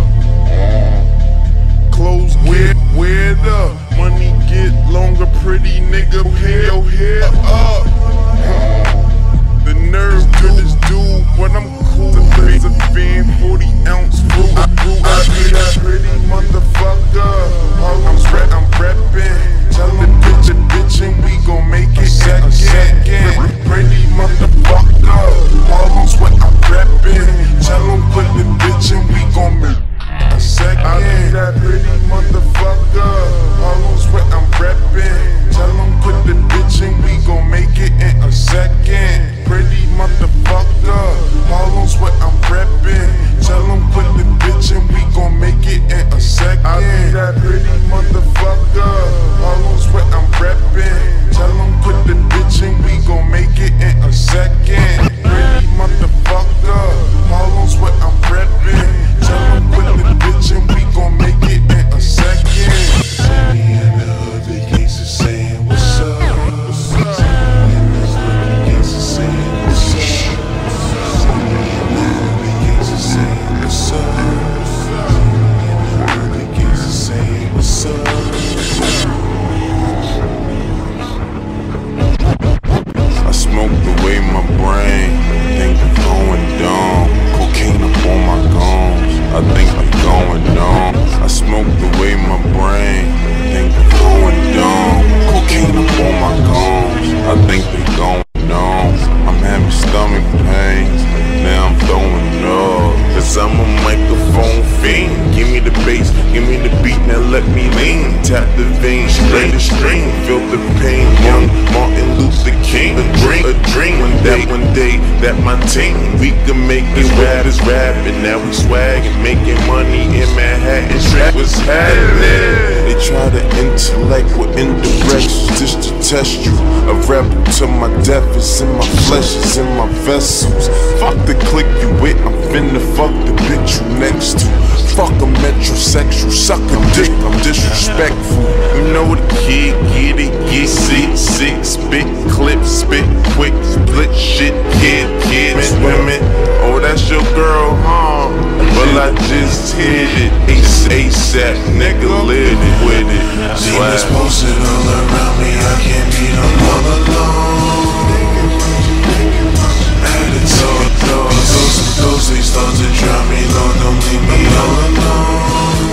Clothes wear, wear the money get longer, pretty nigga, pay your hair up. The nerve to this dude, but I'm cool. There's a fan, forty ounce fruit. I grew up with that pretty motherfucker. I'm rep, I'm reppin'. Tell the bitch a bitch and we gon' make it second. Pretty motherfucker. Harlem's what I'm reppin'. Tell them put the bitch and we gon' make a second. I be that pretty motherfucker. Harlem's what I'm reppin'. Tell them put the bitch and we gon' make it in a second. Pretty motherfucker. Harlem's what I'm reppin'. Tell them put the bitch and we gon' make it in a second. I be that pretty motherfucker. Harlem's what I'm reppin'. Tell them put the bitch and we gon' make it in a second. Pretty motherfucker. Harlem's what I'm reppin'. Tell them put the bitch and we gon' make it in a second. See me in the hood, the gangsta saying what's up, what's up? See me in the hood, the gangsta saying what's up. See me in the hood, the gangsta saying what's up. See me in the hood, the gangsta saying what's up. I smoke the way my brain think I'm going dumb. Cocaine up on my gums, I think I'm going dumb. I smoke the way my brain think I'm going dumb. Cocaine up on my gums, I think they going numb. I'm having stomach pains, now I'm throwing up. Cause I'm a microphone fiend. Give me the bass, give me the beat, now let me lean. Tap the vein, strain the string, feel the pain. Young Martin Luther King, a dream, a dream. One day, one day, that my team, we can make it. Rap is rapping, now we swaggin', making money in Manhattan. Straight what's happening? They try to intellect with indirections just to test you. A rebel to my death is in my flesh, is in my vessels. Fuck the click you with, I'm finna fuck the bitch you next to. Fuck a metrosexual, suck a dick, I'm disrespectful. You know the kid, get it, get sick, sick, spit, clip, spit, quick, split shit, kid, kids, women. Oh, that's your girl, huh? Well, I just hit it, ASAP, nigga, lit it with it. Demons posted all around me, I can't beat them all alone. Attitude, those and those, they start to drive me low, don't leave me all alone.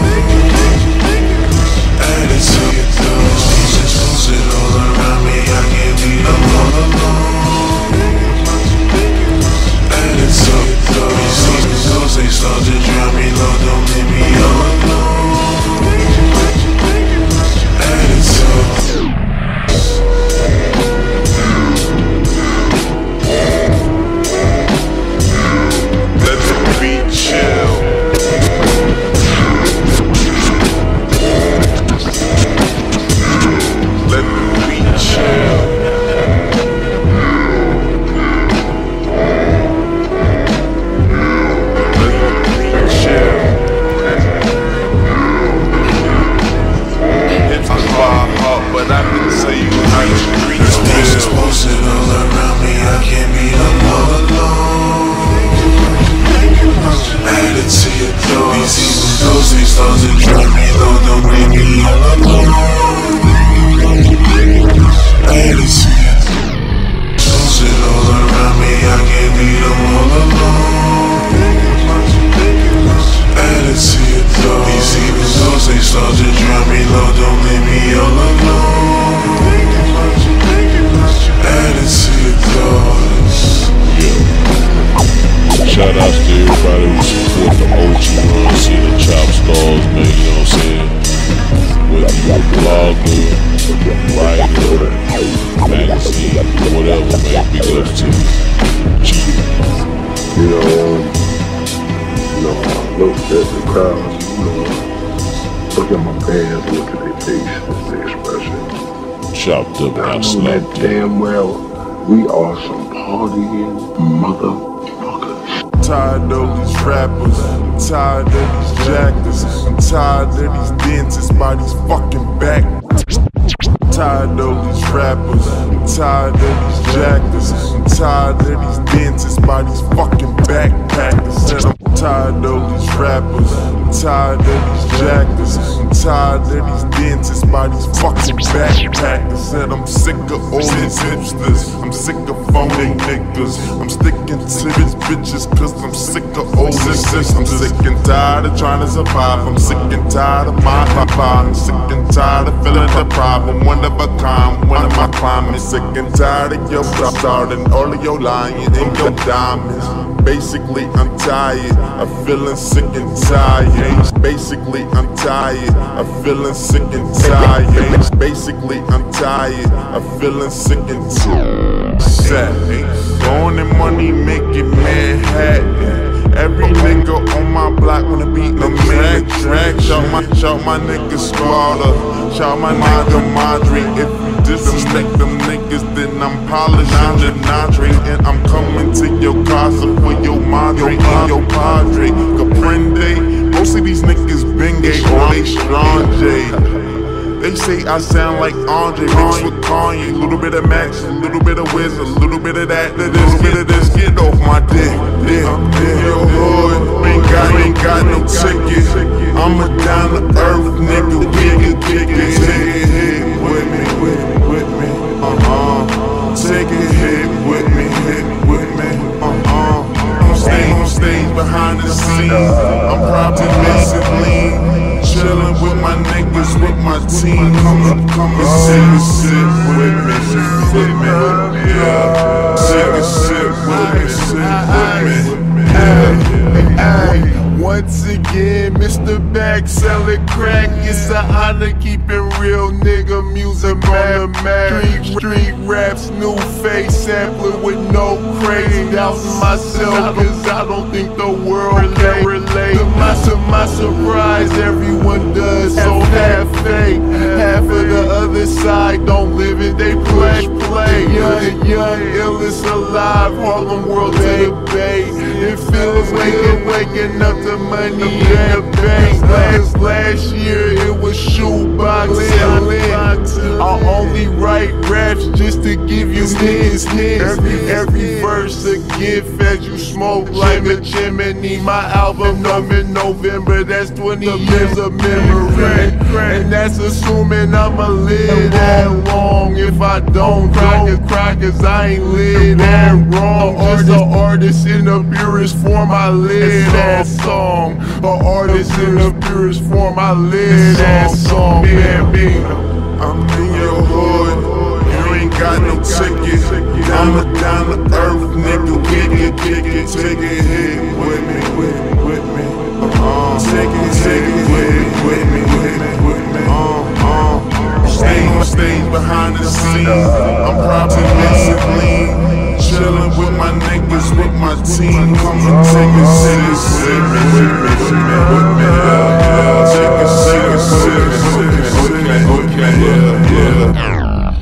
Attitude, demons posted all around me, I can't beat them all alone. Attitude, those and those, they start to drive me low, don't leave me all alone. Attitude. Shouts to everybody who support the O G run, see the Chop Stars, man, you know what I'm saying? Whether you a blogger, writer, magazine, whatever, man, big ups to you. You know, um, you know, I look at the crowds, you know, look at my fans, look at their faces, their expression. Chopped up, I I know slapped that damn well we are some partying motherfuckers. Tired of these rappers, I'm tired of these jackers, I'm tired of these dentists by these fucking back. Tired of these rappers, I'm tired of these jackers, I'm tired of these dentists by these fucking backpackers. Said I'm tired of these rappers, I'm tired of these jackers, I'm tired of these dentists by these fucking backpackers. Said I'm sick of all these hipsters, I'm sick of phony niggas, I'm sticking to these bitches cause I'm sick of all this. I'm sick and tired of trying to survive, I'm sick and tired of my papa, I'm sick and tired of feeling the problem. One of a kind, one of my climbing. Sick and tired of your start and all of your lying and your diamonds. Basically, I'm tired of feeling sick and tired. Basically, I'm tired of feeling sick and tired. Basically, I'm tired of feeling sick and tired. Going and money making Manhattan. Every nigga on my block wanna be a man track. Shout my, shout my nigga Squatter. Shout my nigga Madre. If you disrespect them niggas, then I'm polishing the Nadre. And I'm coming to your casa for your Madre and your Padre. Caprende. Most of these niggas been gay or they strong. They say I sound like Andre mixed with Kanye. Little bit of Max, a little bit of Wiz, a little bit of that, that this, bit of this. Get off my dick, dick, dick. Yo, hood, ain't got, ain't got no ticket. I'm a down to earth nigga, kick it, kick it, take it, hit with me, with, with me, uh-uh. Take it, hit with me, hit with me, uh-uh. I'm staying on stage behind the scenes. I'm probably missing lean. Chillin' with my niggas, with my team. Come, come and sit and sit with me, with me, yeah. Sit and sit with me, sit with me, yeah. Once again, Mister Back selling crack. It's an honor keeping real nigga music on the map. Street, street raps, new face sampling with no crazy. Doubting myself, cause I don't think the world can relate. To my, to my surprise, everyone does, so half fake. Half of the other side don't live it, they play, play. Young, young, illest alive, Harlem world to the bay. It feels waking, waking up to money in the bank. Last, last year it was shoebox selling. I only write raps just to give you hits, hits. Every, every verse a gift as you smoke like a chimney. My album come in November, that's twenty years of memory. And that's assuming I'ma live that long. If I don't cry, cause, cry cause I ain't live that wrong. Just an artist in the purest form, I live that song. An artist in the purest form, I live that song. I'm in your hood, you ain't got no ticket. I'm a down to earth nigga, kick it, kick it, take it, hit with me, with, with me, uh-uh. Take it, take it, with me, with me, with me, with me, uh-uh. Stay on stage behind the scenes, I'm probably missing lean. Chillin' with my niggas, with my team. Come and take a sit and sit with me, with me, with me, yeah, yeah. Take a sit and sit, okay, okay, yeah, yeah.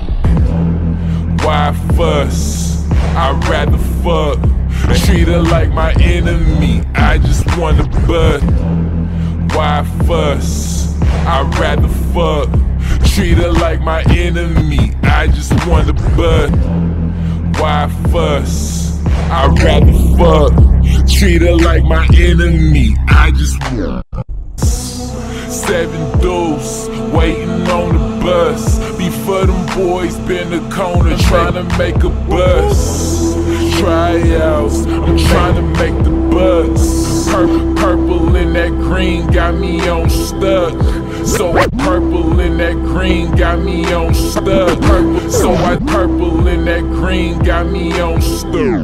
Why fuss? I'd rather fuck. Treat her like my enemy, I just wanna butt. Why fuss? I'd rather fuck. Treat her like my enemy, I just wanna butt. Why fuss? I'd rather fuck. Treat her like my enemy, I just want. Seven dudes waiting on the bus. Before them boys been the corner trying to make a bus. Tryouts, I'm trying to make the buzz. Purple, purple and that green got me on stuck. So I purple and that green got me on stuck. Purple, so I purple and that green got me on stuck.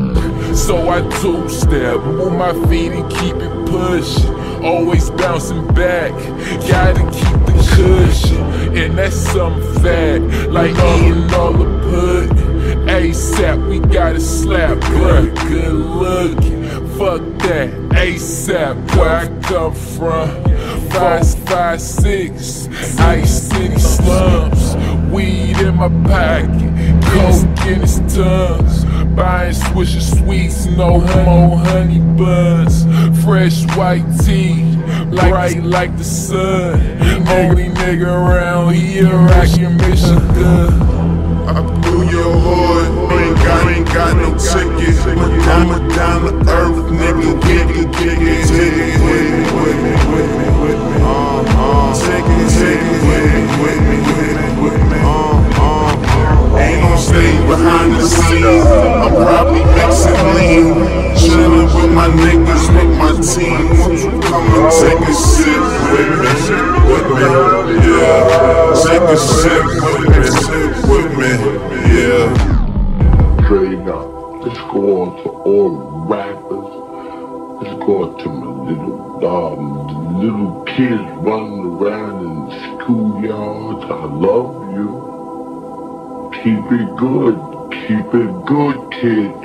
So I two-step, move my feet and keep it pushing. Always bouncing back, gotta keep the cushion. And that's some fact, like eating all the pudding. ASAP, we gotta slap, bruh, good looking. Fuck that, ASAP, where I come from. Five, five, six, Ice City slums. Weed in my pocket, coke in his tongues. Buying Swisher Sweets, no more honey buns. Fresh white tea, bright like the sun. Only nigga around here rockin' Michigan. I'm through your hood, ain't got, ain't got no ticket. I'm a down to earth nigga, nigga, nigga, take it with me, with me, with me, with me. Uh, uh, take it, take it with me, with me, with me, with me. Uh, uh, ain't gon' stay behind the scenes. I'm probably mixing lean, chillin' with my niggas, with my team. Won't you come and take a sip with me, with me, yeah. Take a sip with me, with me, yeah. Straight up, let's go on to all the rappers. Let's go on to my little um, the little kids running around in the schoolyards. I love you. Keep it good. Keep it good, kids.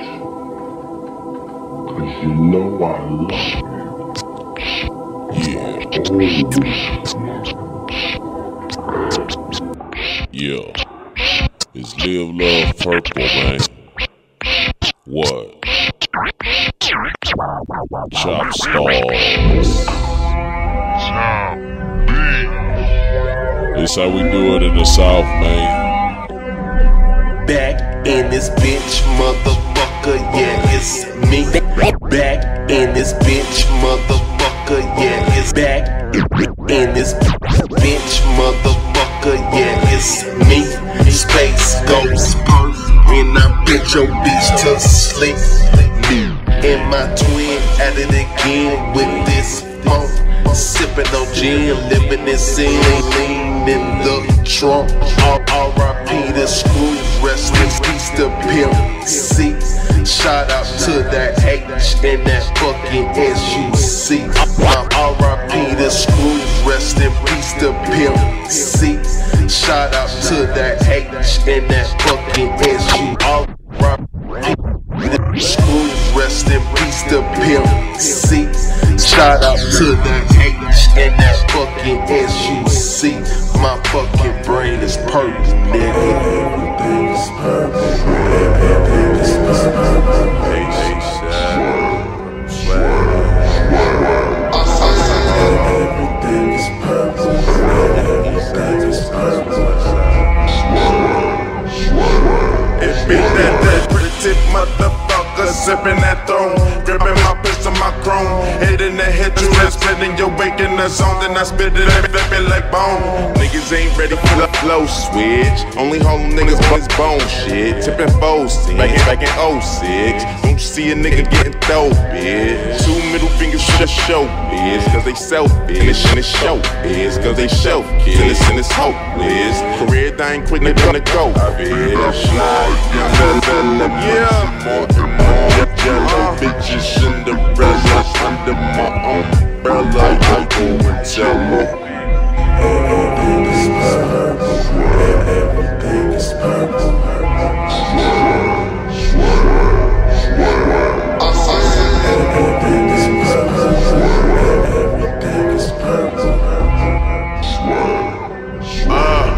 Cause you know I love you. Yeah. Yeah. It's Live Love Purple, man. What? Chop stars. This how we do it in the South, man. Back in this bitch, motherfucker, yeah, it's me. Back in this bitch, motherfucker, yeah, it's back in this bitch, motherfucker, yeah, it's me. Space Ghost, and I put your bitch to sleep. And my twin at it again with this funk. Sippin' on gin, living in sin, lean in the trunk. R I P the screw, rest in peace to Pimp C. Shout out to that H and that fucking S U C. R I P the screw, rest in peace to Pimp C. Shout out to that H and that fucking S U C. Screw, rest in peace to Pimp C. Shout out to that H and that fucking S U C. My fucking brain is purple, nigga. Everything is purple. Everything is purple. Everything is purple. Everything is purple. It be that, that pretty motherfucker sipping that throne, gripping my pistol, my chrome, hitting the head, you and splitting your wake in the zone, then I spit it and flip it like bone. Niggas ain't ready for the flow switch. Only home niggas want his bone shit. Tipping foes, back in, back in oh six. Don't you see a nigga getting throw, bitch? Two middle fingers to the show, bitch, cause they selfish. And this show is cause they shelf kids. And it's, and it's hopeless. Career dying quick, they wanna go, bitch. Yeah. More and more yellow bitches, Cinderellas under my umbrella. I go and tell me everything is purple. Everything is purple. Everything is purple. Everything is purple. Uh,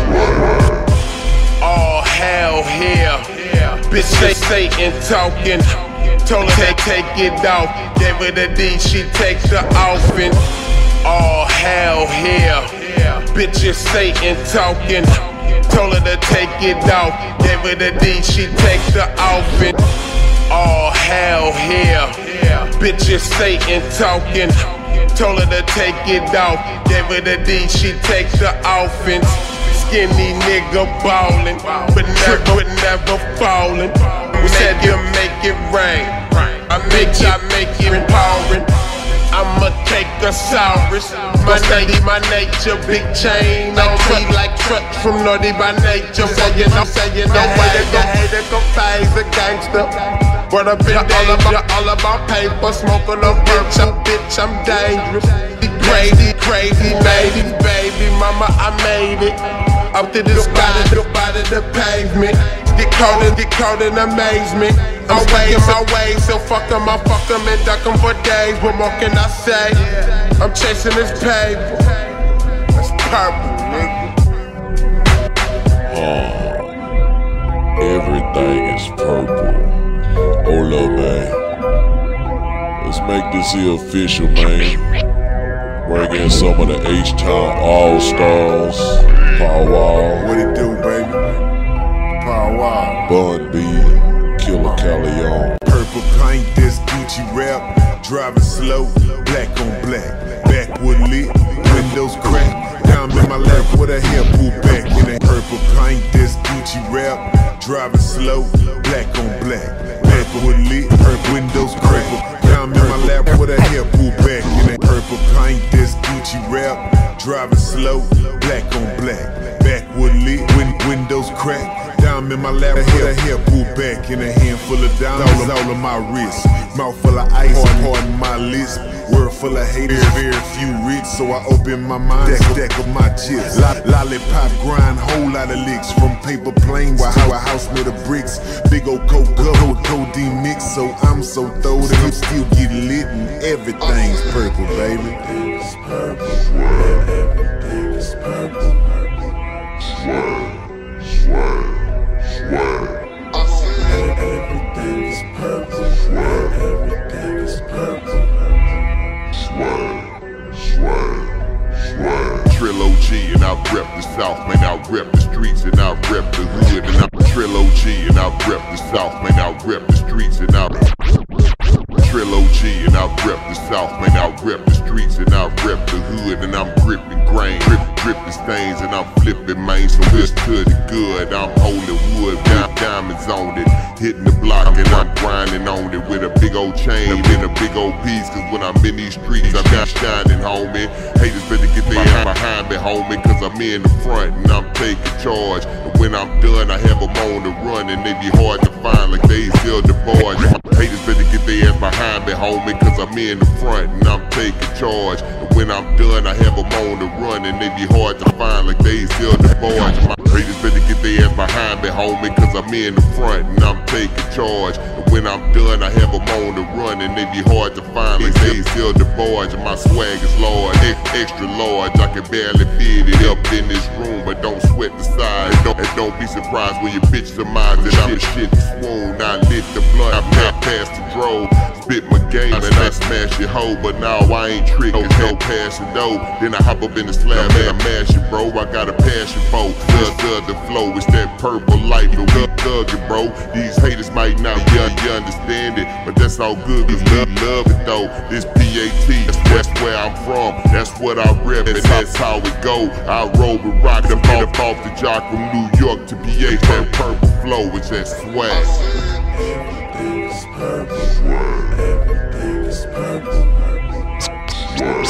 all hell here. Bitch, say Satan talking. Told her take, take it off. Gave her the D, she takes the offing. All hell here. Bitch, it's Satan talking. Told her to take it off. Gave her the D, she takes the offing. All hell here. Bitch, it's Satan talking. Told her to take it off. Gave her the D, she takes the offense. Skinny nigga ballin', but never, but never fallin'. We said you make it rain. I make it, I make it empowering. I'ma take a Saurus. My lady, my nature, big chain on me like trucks from Naughty by Nature. So you know, so you know why they go, they go phase a gangster. But I been all about, all about paper, smoking a bitch, I'm, bitch, I'm dangerous. Crazy, crazy, baby, baby, mama, I made it. Up to the sky, the body, the pavement. Get caught in, get caught in amazement. I'm ways, my ways, so fuck 'em, I fuck 'em and duck 'em for days. What more can I say? I'm chasing this paper. That's purple, nigga. Oh, everything is purple. Hold up, man. Let's make this here official, man. Bring in some of the H-Town All-Stars. Power. What it do, baby? Power. Bun B, Killer Callion. Purple paint, this Gucci rap. Driving slow, black on black. Backwood lit, windows cracked. Down in my lap with a hair pulled back. In that purple paint, this Gucci rap. Driving slow, black on black. Backwood lit, purple windows cracked. Down in my lap with a hair pulled back. In that purple paint, this Gucci rap. Driving slow, black on black. Backwood lit, win windows cracked. Down in my lap, with a hair pulled back. In a handful of diamonds all on my wrist. Mouth full of ice, pardon my lisp. Word full of haters, very few rich, so I open my mind, deck, deck of my chips. Lollipop grind, whole lot of licks. From paper planes to a house made of bricks. Big old coke, coke, codeine mix, so I'm so throwed and I'm still getting lit and everything's purple, baby. Everything's purple, everything is purple. Swag, swag, swag. Everything is purple, everything is purple. Swag, swag, swag. Trilogy and I rep the South, man, I rep the streets and I rep the hood. And I'm Trilogy and I rep the South, man, I rep the streets and I Trilogy and I rep the South, man, I rep the streets and I rep the hood. And I'm gripping grain, grip, dripping stains and I'm flipping main. So this to the good, I'm holding wood, diamonds on it. Hitting the block and I'm grinding on it with a big old chain and a big old piece. Cause when I'm in these streets, I'm not shining, homie. Haters better get their hand behind me, homie. Cause I'm in the front and I'm taking charge. And when I'm done, I have them on the run and they be hard to find like they still the boys. Haters better get their ass behind me, homie. Cause I'm in the front and I'm taking charge. And when I'm done, I have them on the run and they be hard to find like they still the boys. Haters better get their ass behind me, homie. Cause I'm in the front and I'm taking charge. And when I'm done, I have them on the run and they be hard to find like they still the boys. And my swag is large, extra large. I can barely fit it up in this room, but don't sweat the size. Don't, and don't be surprised when your bitch surmise that I'm a shit swoon. I lit the blunt, I passed past the drove. Spit my game and I smash your hoe, but now I ain't trickin', no passing though. Then I hop up in the slab and I mash it, bro. I got a passion for the, the, the flow. It's that purple light, the thuggin', bro. These haters might not be you understand it, but that's all good, cause love, love it though. This P A T, that's where I'm from, that's what I rep, and that's how it go. I roll with rock, I'm off, off the jock from New York to P A. That purple flow, it's that swag. Everything is purple, everything is purple. Swag,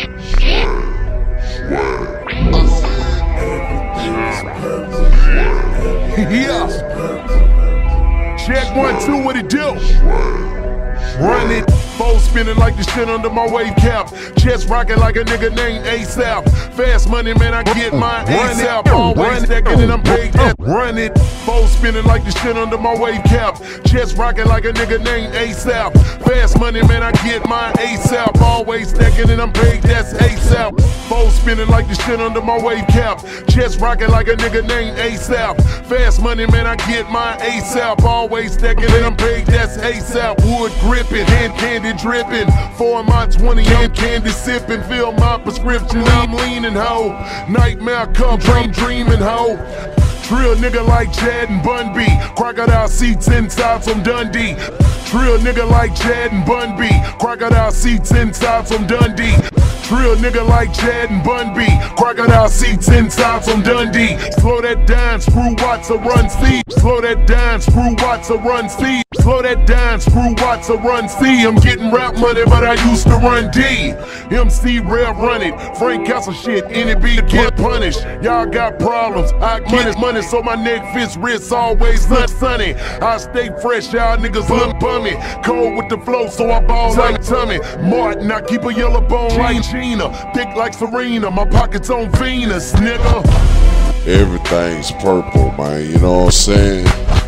swag, swag. Yeah. Check one, two, what it do? Run it. Foes spinning like the shit under my wave cap. Chest rocking like a nigga named ASAP. Fast money, man, I get mine ASAP. Always stacking and I'm paid that. Run it. Foes spinning like the shit under my wave cap. Chest rocking like a nigga named ASAP. Fast money, man, I get mine ASAP. Always stacking and I'm paid, that's ASAP. Foes spinning like the shit under my wave cap. Chest rocking like a nigga named ASAP. Fast money, man, I get mine ASAP. Always stacking and I'm paid, that's ASAP. Wood gripping, hand candy dripping. Four my twenty, I'm candy sipping. Fill my prescription, I'm leaning ho. Nightmare come, dream dreaming ho. Trill nigga like Chad and Bun B. Crocodile seats inside from Dundee. Trill nigga like Chad and Bun B. Crocodile seats inside from Dundee. Trill nigga like Chad and Bun B. Crocodile seats inside from Dundee. Slow that down, screw Watts or run Steve. Slow that down, screw Watts or run Steve. Slow that down, screw Watts or run C. I'm getting rap money, but I used to run D. M C Rev run it, Frank Castle shit, any beat get punished. Y'all got problems, I get money so my neck fits wrists always sun sunny. I stay fresh, y'all niggas look bummy. Cold with the flow, so I ball like Tummy. Martin, I keep a yellow bone like Gina, thick like Serena, my pockets on Venus, nigga. Everything's purple, man, you know what I'm saying?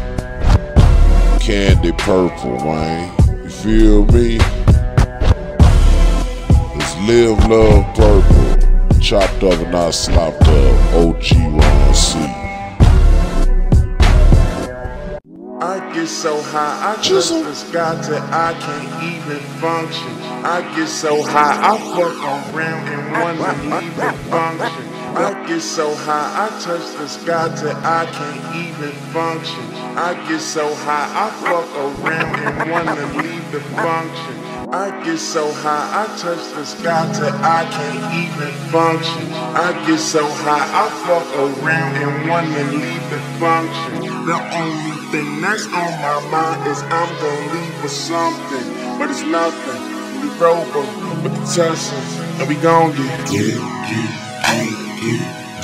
Candy purple, man. You feel me? It's live, love, purple. Chopped up and not slopped up. O G Ron C. I get so high, I touch the sky till I can't even function. I get so high, I fuck around and wanna leave it function. I get so high, I touch the sky till I can't even function. I get so high, I fuck around and wanna leave the function. I get so high, I touch the sky till I can't even function. I get so high, I fuck around and wanna leave the function. The only thing that's on my mind is I'm gonna leave with something, but it's nothing. We robo with the tussles, and we gon' get get get get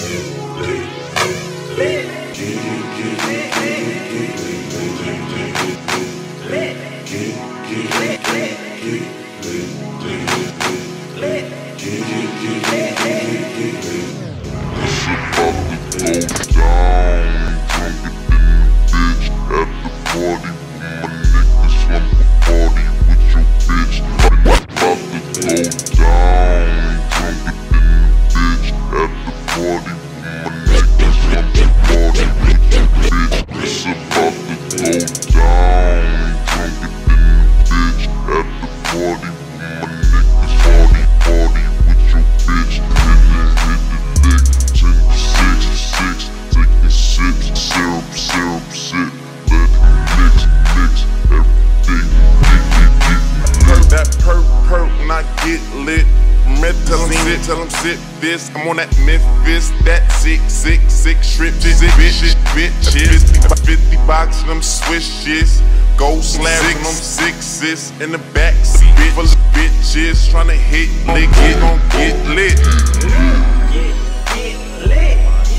this, I'm on that Memphis, that sick, sick, sick strip, bitch, bitch, bitches, fifty box of them swishes, gold slabs on them sixes, in the back seat full of bitches, tryna hit, lick it, gon' get lit. Get, get lit.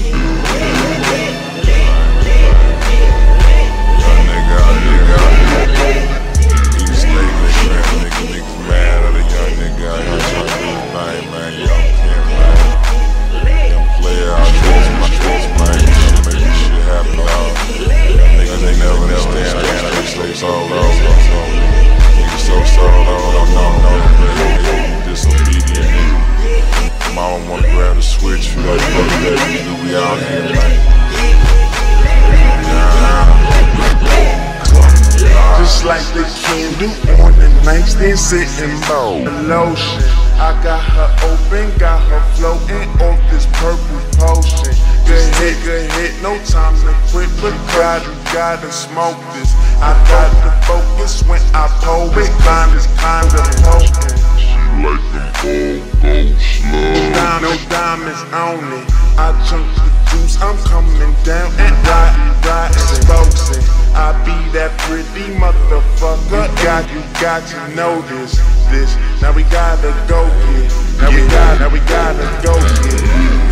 Just like the candle on the nightstand sitting bowl. The lotion, I got her open, got her floating off this purple potion. Good hit, good hit, no time to quit, but God, you gotta smoke this. I got to focus when I pull it, kind is kinda potent. Like them all go slow. Down, no diamonds on it. I chunk the juice, I'm coming down and riding, riding, exposing. I be that pretty motherfucker. Got you, got to know this, this. Now we gotta go get. Now we got, now we gotta go get.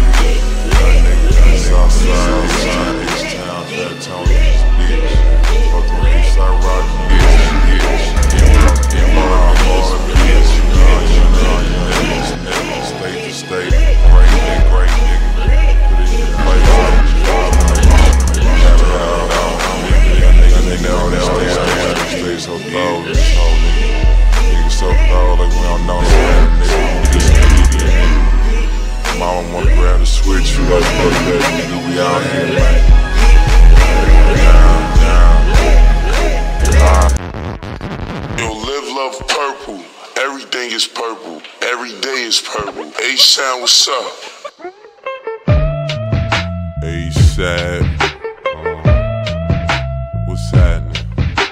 Southside, H-Town, Fat Tony, bitch. Fuck the Eastside Rock, bitch. Get more, more, bitch. You know, you know, you know, state to state. Great nigga, great nigga. Put it in your face. They know that stay so thorough, this whole nigga. Nigga so thorough, like we don't know that nigga. We just comedian, nigga. Mama wanna grab the switch, you like, fuck that nigga, we out here, man. Down, down. Yo, live, love, purple. Everything is purple. Every day is purple. H-Town, what's up? A-Sad. What's happening?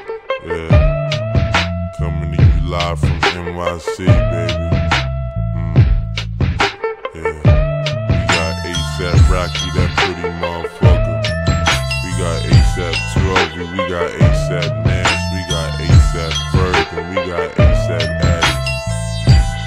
Yeah. Coming to you live from N Y C, baby. Mm. Yeah. We got A$AP Rocky, that pretty motherfucker. We got A$AP Trovy. We got A$AP Nance. We got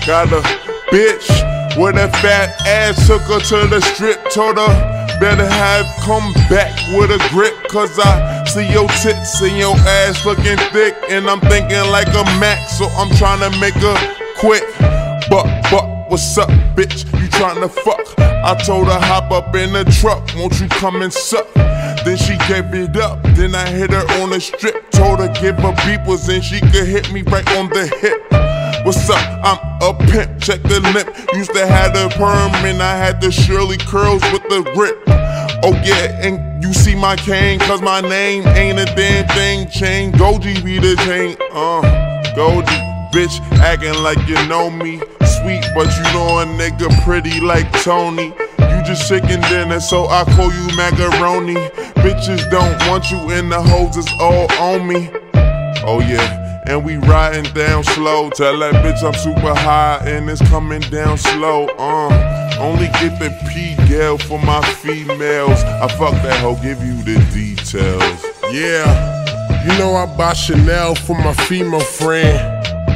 Got a bitch with a fat ass, took her to the strip, told her better have come back with a grip, cause I see your tits and your ass looking thick, and I'm thinking like a Mac, so I'm tryna make her quit. But, but, what's up, bitch? You tryna fuck? I told her hop up in the truck, won't you come and suck? Then she gave it up, then I hit her on the strip, told her give her beepers and she could hit me right on the hip. What's up? I'm a pimp, check the lip. Used to have the perm and I had the Shirley curls with the rip. Oh yeah, and you see my cane, cause my name ain't a damn thing. Chain, Goji be the chain, uh, Goji. Bitch, acting like you know me. Sweet, but you know a nigga pretty like Tony. You just chicken dinner, so I call you macaroni. Bitches don't want you and the hoes is all on me. Oh yeah, and we riding down slow. Tell that bitch I'm super high and it's coming down slow. Uh, only get the P Gale for my females. I fuck that hoe, give you the details. Yeah, you know I buy Chanel for my female friend.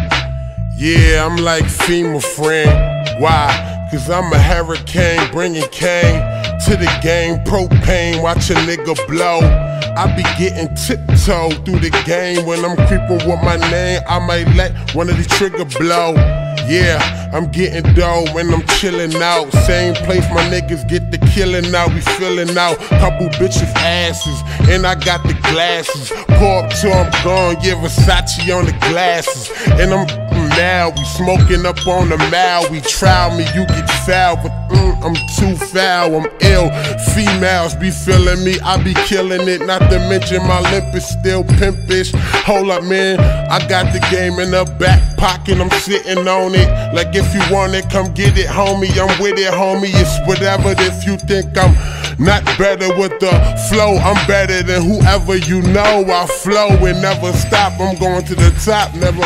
Yeah, I'm like female friend. Why? Cause I'm a hurricane, bringing cane to the game. Propane, watch a nigga blow. I be getting tiptoe through the game. When I'm creeping with my name, I might let one of these trigger blow. Yeah, I'm getting dough when I'm chillin' out. Same place my niggas get the killin' out. We fillin' out couple bitches asses, and I got the glasses. Pour up till I'm gone, yeah, Versace on the glasses. And I'm now, we smoking up on the mouth. We trial me, you get foul, but mm, I'm too foul, I'm ill. Females be feeling me, I be killing it. Not to mention my lip is still pimpish. Hold up, man, I got the game in the back pocket, I'm sitting on it. Like if you want it, come get it, homie. I'm with it, homie. It's whatever. If you think I'm not better with the flow, I'm better than whoever you know. I flow and never stop. I'm going to the top, never.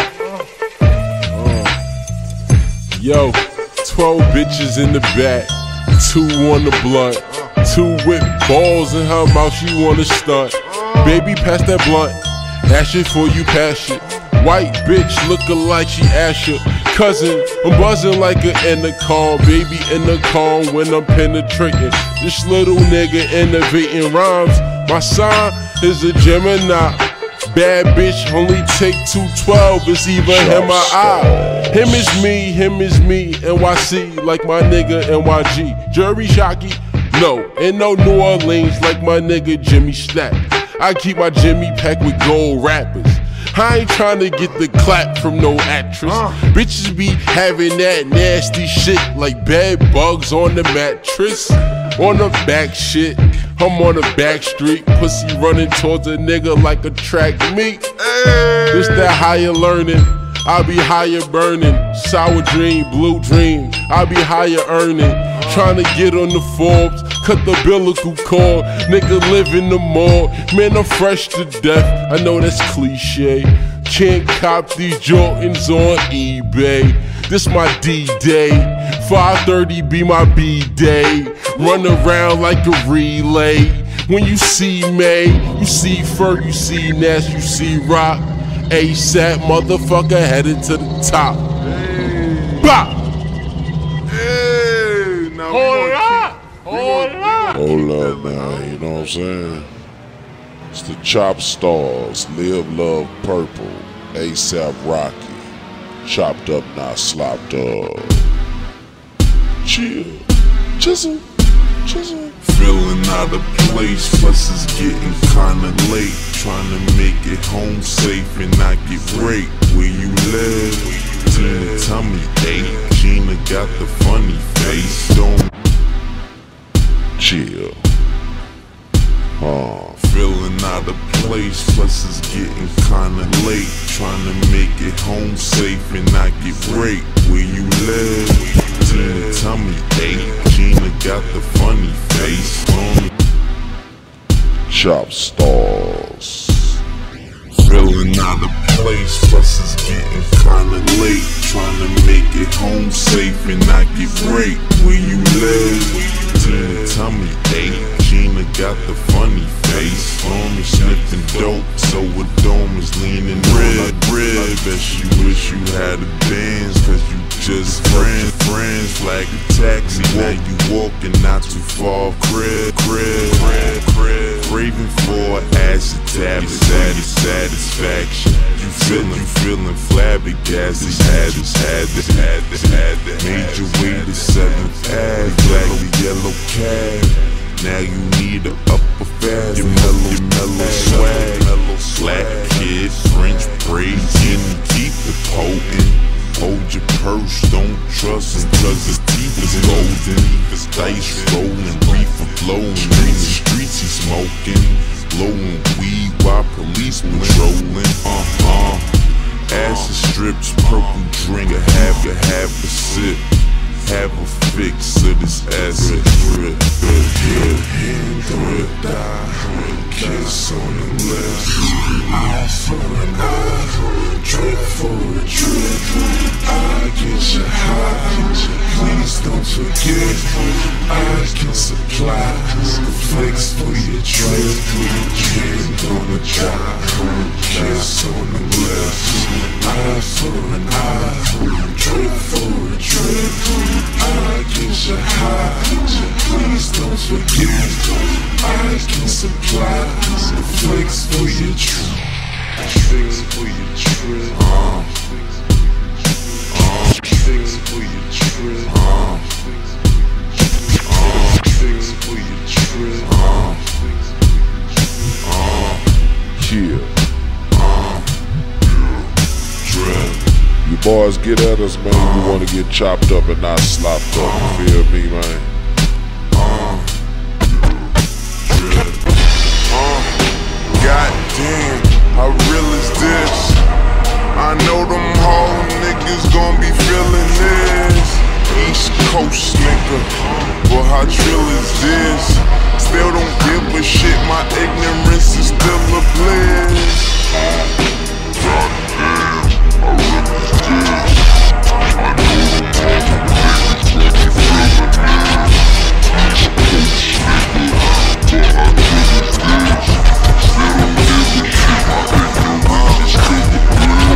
Yo, twelve bitches in the back, two on the blunt, two with balls in her mouth, she wanna stunt. Baby, pass that blunt, that shit for you pass it. White bitch looking like she Asher. Cousin, I'm buzzing like an intercom, baby in the car when I'm penetrating. This little nigga innovating rhymes. My sign is a Gemini. Bad bitch only take two twelve, it's either him or I. Him is me, him is me, N Y C like my nigga N Y G. Jerry Shockey, no, and no New Orleans like my nigga Jimmy Stack. I keep my Jimmy packed with gold rappers. I ain't tryna get the clap from no actress. Uh. Bitches be having that nasty shit like bed bugs on the mattress. On the back shit, I'm on the back street. Pussy running towards a nigga like a track meet. Hey. This that higher learning, I be higher burning. Sour dream, blue dream, I be higher earning. Tryna get on the Forbes, cut the umbilical cord. Nigga live in the mall, man I'm fresh to death. I know that's cliche, can't cop these Jordans on eBay. This my D-Day, five thirty be my B-Day. Run around like a relay. When you see May, you see Fur, you see Nash, you see Rock. ASAP motherfucker headed to the top. Hey. Bop! Hey, now Hold up! Hold up! Hold up, man. You know what I'm saying? It's the Chop Stars, Live Love Purple, ASAP Rocky, chopped up, not slopped up. Chill, chisel, chisel. Feeling out of place, plus it's getting kinda late. Trying to make it home safe and not get raped. Where you live? Tina, tell me, hey, Gina got the funny face. Don't chill. Uh, feeling out of place, plus it's getting kinda late. Trying to make it home safe and not get raped. Where you live? Tina, tell me, hey, Gina got the funny face. Um, Chop Stars. Feeling out of place, plus it's getting kinda late. Trying to make it home safe and not get raped. Where you live? Tina, tell me, hey, Gina got the funny face. Um, sniffing dope, so a dome is leaning red. Red, bet you wish you had a Benz, cause you just friends, friends, flag a taxi. Now you walking not too far, crib, crib, crib, crib. Craving for acid tablets, satisfaction. You feeling, you feeling flabbergasted. Had this, had this, had this, had this. Made your way to seventh Ave, black yellow cab. Now you need a upper fast, your mellow, mellow swag, black kid, French braid, getting keep it potent. Hold your purse, don't trust him, cause his teeth is golden. His dice rolling, reefer blowing, in the streets he smoking, blowing weed while police patrolling. Uh-huh. Acid strips, purple drink, a half a half a sip. Have a fix of this acid drip, drip, drip, drip, drip, kiss on the lips, eye for an eye, drip for a drip. I get you high, please don't forget. I can supply the fix for your drip. Hand on the drive, kiss on the lips, eye for an eye, drip for a drip. I get you high, please don't forget. I can supply the fix for your trip. Fix for your trip. Uh, uh, fix for your trip. Uh, uh, fix for your trip. Uh, uh, Yeah. uh, drip. You boys get at us, man. You wanna get chopped up and not slopped up. You feel me, man? Uh, drip. Uh, goddamn, how real is this? I know them whole niggas gon' be feeling this. East Coast nigga, well how trill is this? Still don't give a shit, my ignorance is still a bliss. Goddamn, how real is this? I know them whole niggas gon' be feeling this. East Coast nigga, well how trill is this? Still don't give a shit, my ignorance is still a bliss.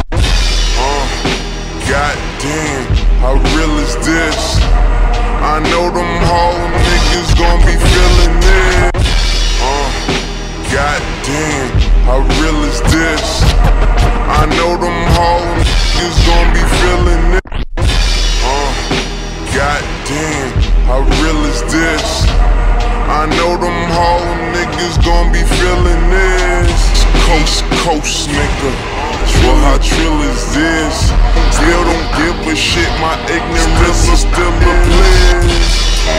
Goddamn, how real is this? I know them whole niggas gon' be feeling this. Uh, goddamn, how real is this? I know them whole niggas gon' be feeling this. Uh, goddamn, how real is this? I know them whole niggas gon' be feeling this. Coast, coast, nigga. Well, how trill is this? Still don't give a shit, my ignorance is still a bliss.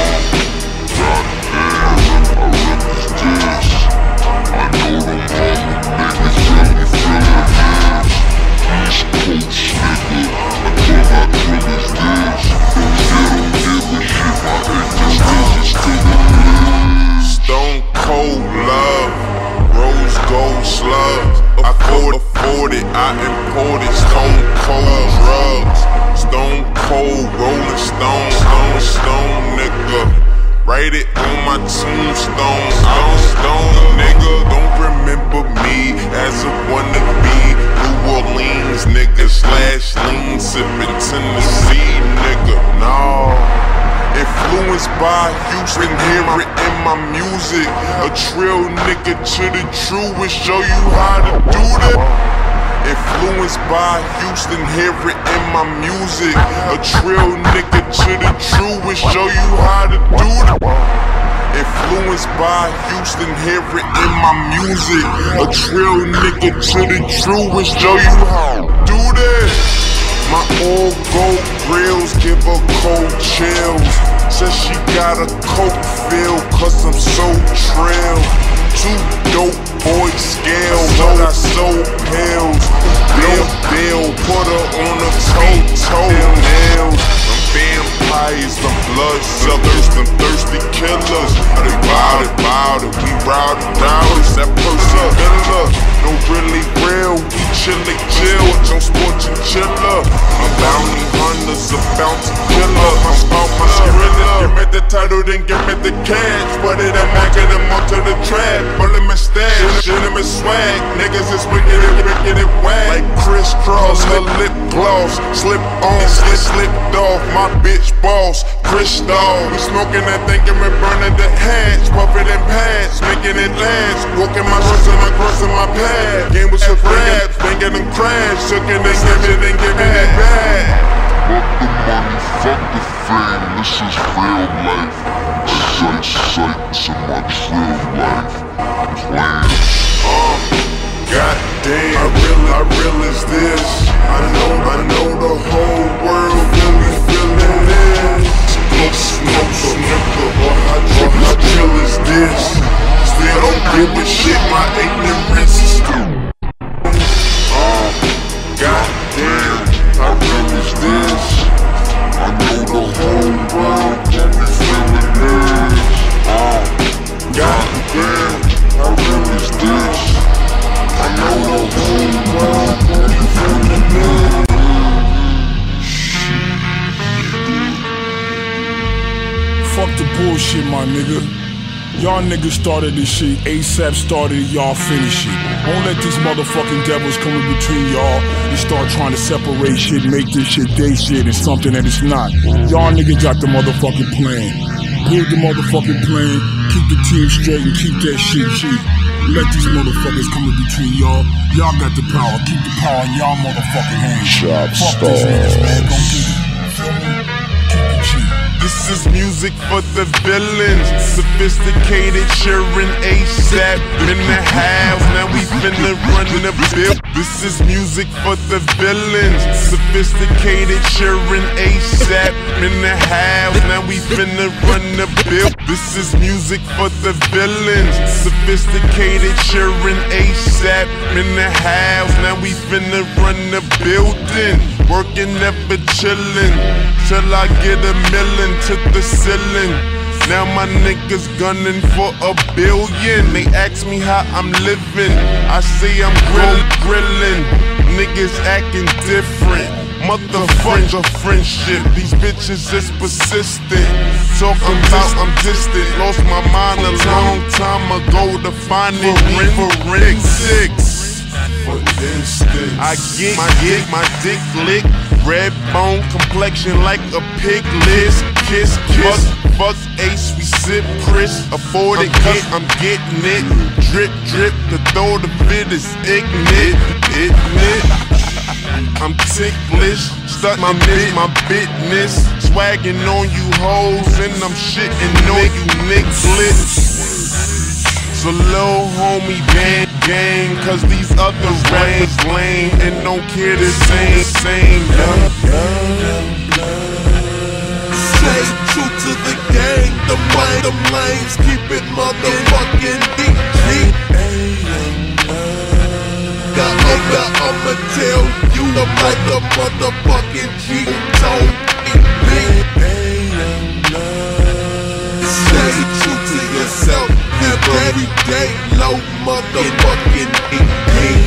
Goddamn, how real is this? I know them whole niggas really feeling this. East Coast nigga, well, how trill is this? Still don't give a shit, my ignorance is still a bliss. Stone cold love, rose gold slugs. I could afford it, I imported stone cold drugs. Stone cold rolling stone, stone, stone nigga. Write it on my tombstone. I'm stone nigga, don't remember me as a wannabe New Orleans nigga slash lean sippin' Tennessee nigga. No. Influenced by Houston, hear it in my music. A trill nigga to the truest, show you how to do that. Influenced by Houston, hear it in my music. A trill nigga to the truest, show you how to do that. Influenced by Houston, hear it in my music. A trill nigga to the truest, show you how to do that. My all gold grills give her cold chills. Says she got a coke feel, cause I'm so trill. Two dope boys scale, but I sold pills. Bill, Bill, put her on a toe, toe nails. Them vampires, them blood suckers, them thirsty killers. They bout it, bout it, we route it, route it. That person killer, no really real, we chillin' chill, no sport chinchilla. My bounty hunters, a bounty killer. My spout, my skrilla. the title, then give me the cash. Put it in back of them onto the trap. Bullet my stash, shit in my swag. Niggas is wicked and wicked and wag. Like crisscross, her lip gloss. Slip on, slip, slipped off. My bitch boss, Crystal. We smoking that thing and we burning the hatch. Puffin' and pads, making it last. Walking my shit and my cross in my pad. Game was a grab, banging and crash. Shookin' and giving and giving it back. Fuck the money, fuck the fame, this is real life. Sight, sight, so much real life. Plain. Uh, goddamn, I real, I real is this. I know, I know the whole world really feeling this. Smoke, smoke, smoke, or how, or how chill is this? Still don't give a shit, my ignorance is true. Uh, goddamn, how real is this? I know the whole world got me feeling this. Uh, goddamn, how real is this? I know the whole world got me feeling this. Fuck the bullshit, my nigga. Y'all niggas started this shit, ASAP started it, y'all finish it. Don't let these motherfucking devils come in between y'all and start trying to separate shit, make this shit they shit and something that it's not. Y'all niggas got the motherfucking plan. Build the motherfucking plan, keep the team straight and keep that shit cheap. Let these motherfuckers come in between y'all. Y'all got the power, keep the power in y'all motherfucking hands. Chop Fuck stars. these niggas, man, don't get it. Feel me? Keep it cheap. This is music for the villains. Sophisticated, sharing ASAP in the house. Now we finna run the bill. This is music for the villains. Sophisticated, sharing ASAP in the house. Now we finna run the bill. This is music for the villains. Sophisticated, sharing ASAP in the house. Now we finna run the building. Working, never chillin', till I get a million to the ceiling. Now my niggas gunning for a billion. They ask me how I'm living, I say I'm grill grillin'. Niggas acting different, motherfucker friendship. These bitches is persistent, talking about I'm distant. Lost my mind a long time ago to find it forensics. For instance, I get my dick, my dick lick, red bone complexion like a piglet. Kiss, kiss, fuck, fuck Ace, we sip Chris. Afford it, get, I'm getting it. Drip, drip, the throw the fit is ignorant, ignorant. I'm ticklish, stuck my bit, my business. Swagging on you hoes, and I'm shitting on you niggas. So little homie gang, gang, cause these other rappers lame and don't care the same, same. Stay true to the gang, the mind, them lanes, keep it motherfucking deep, deep. Got over, I'ma tell you the mother, motherfucking G told me. Stay true to yourself. Every day, low motherfucking E P.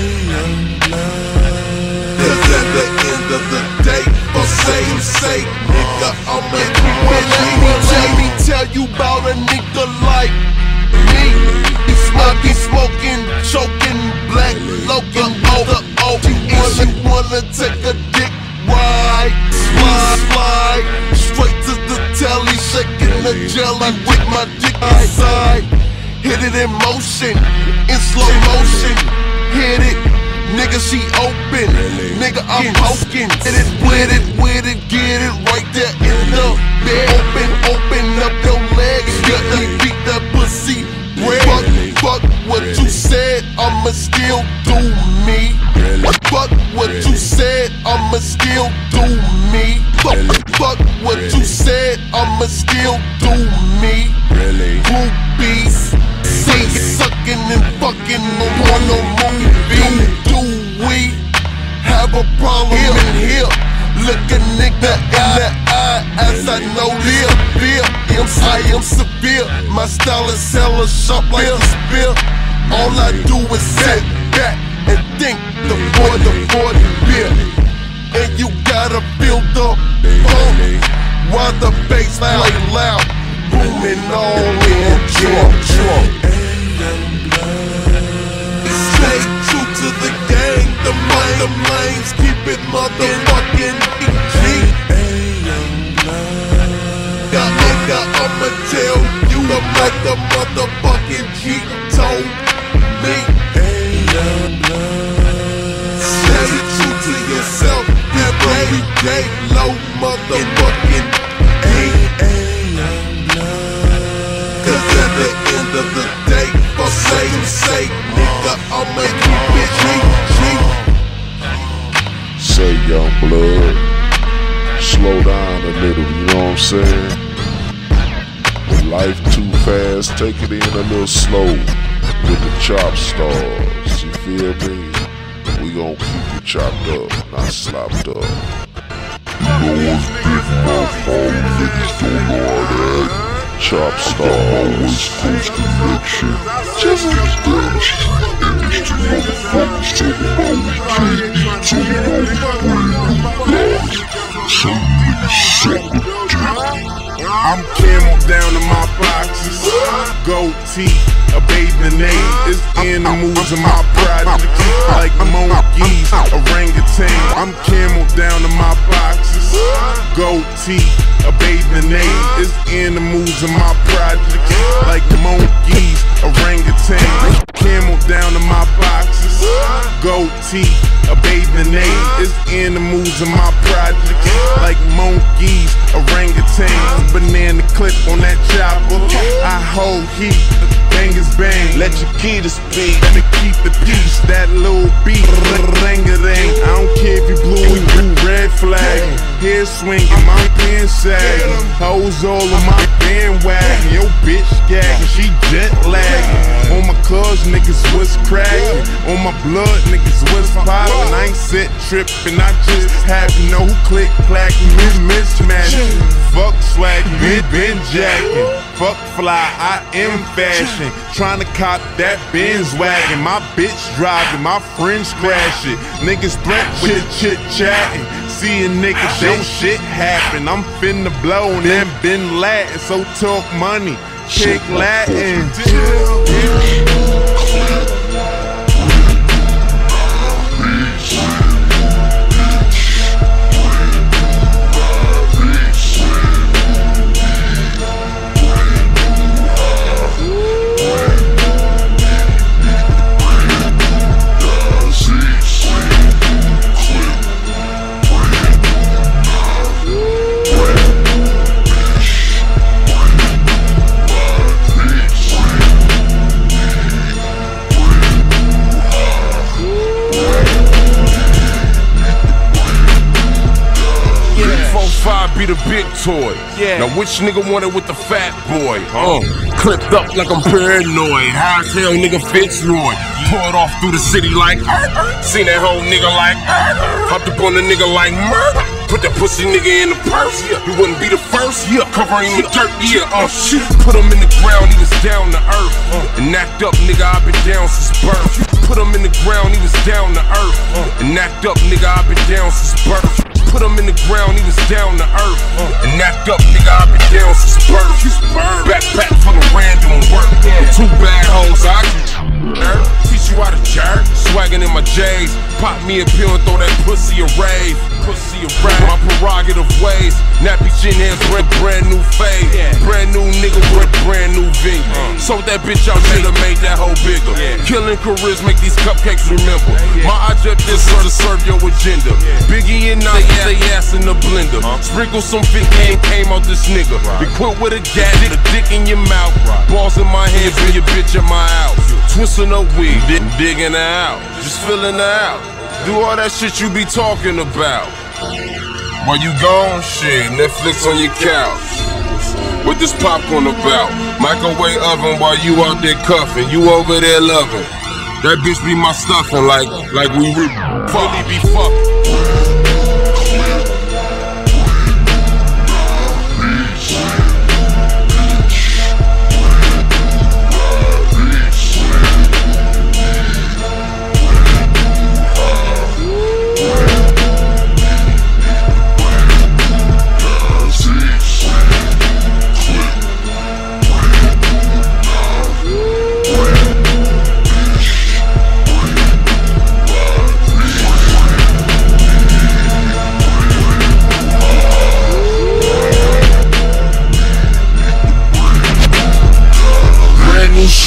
Cause at the end of the day, for same sake, nigga, I'm a when let me tell you about a nigga like me. I be smoking, choking, black, logan, over, over. You wanna take a dick ride, slide, slide, straight to the telly, shaking the jelly with my dick inside. Hit it in motion, in slow motion. Hit it, nigga, she open. Nigga, I'm poking. Hit it, with it, with it, get it right there in the bed. Open, open up your legs, gotta beat that pussy. Fuck, fuck what you said, I'ma still do me. Fuck what you said, I'ma still do me. Fuck, fuck what you said, I'ma still do me. Groupies, see sucking and fucking on no movie. Do we have a problem in here? Look a nigga in the eye as I know this fear. I am severe, my style is hella sharp like a spear. All I do is sit back and think the forty, the forty beer. And you gotta feel the pump while the bass play loud, booming all in. Stay true to the game, the mind, the lanes, keep it motherfucking G. Yeah, nigga, I'ma tell you about the motherfucking G told me. Stay true to yourself, every day, low motherfucking D. Cause at the end of the day, for say, say, nigga, I'ma keep it G, G. Say, young blood, slow down a little, you know what I'm saying? Life too fast, take it in a little slow with the chop stars, you feel me? We gon' keep it chopped up, not slopped up. You know what's big mouth, all niggas don't know how to act. Chop star, West Coast connection. Just like that, industry motherfuckers talking about we can't eat, talking about we bring you guys. Some niggas suck a dick. I'm camel down to my boxes, goatee, a bathing aid. It's animals in my project, like monkeys, orangutan. I'm camel down to my boxes, goatee, a bathing aid. It's animals in my project, like monkeys, orangutan. Camel down to my boxes, goatee, a bathing aid. It's animals in my project, like monkeys, orangutan. Banana clip on that chopper, I hold heat, bangers bang. Let your key to speak, let me keep the peace. That little beat, ring-a-dang. I don't care if you blue, blue, red flag. Hair swinging, my pants sagging. Hoes all on my bandwagon. Yo bitch gagging, she jet lagging. On my cuz niggas what's cracking. On my blood niggas what's poppin'. I ain't set trippin', I just happen know who click clackin', miss mismatchin'. Fuck swag, been been jacking. Fuck fly, I am fashion. Tryna cop that Benz wagon. My bitch driving, my friends crash it. Niggas threat with chit chatting. See a nigga, that shit happen. I'm finna blow them Bin Latin. So talk money, kick Latin. Be the big toy. Yeah. Now which nigga want it with the fat boy? Uh, clipped up like I'm paranoid. High as hell nigga Fitzroy. Pour it off through the city like uh, uh. Seen that whole nigga like uh, uh. Hopped up on the nigga like murder. Put that pussy nigga in the purse. Yeah. You wouldn't be the first. Yeah. Covering him with dirt. Yeah. Uh, shit. Put him in the ground. He was down to earth. Uh. And knocked up nigga. I've been down since birth. Put him in the ground. He was down to earth. Uh. And knocked up nigga. I've been down since birth. Put him in the ground, he was down to earth. Uh, and knocked up, nigga, I've been down since birth. Backpack full of random work. Two bad hoes, I can teach you how to jerk. Swaggin' in my J's. Pop me a pill and throw that pussy a rave. Pussy a rave. My prerogative ways. Nappy chin hands, brand, brand new fade. Brand new nigga with a brand new venue. Sold that bitch out, should've made that hoe bigger. Killing careers, make these cupcakes remember. My objective is to serve your agenda. Biggie and I, they ass in the blender. Sprinkle some fit game, came out this nigga. Be quick with a gat, a dick in your mouth. Balls in my hands and your bitch in my house. Twisting her wig, digging her out. Just filling her out. Do all that shit you be talking about. While you gone, shit, Netflix on your couch. What this popcorn about? Microwave oven while you out there cuffing. You over there loving. That bitch be my stuffing like, like we really be fucking.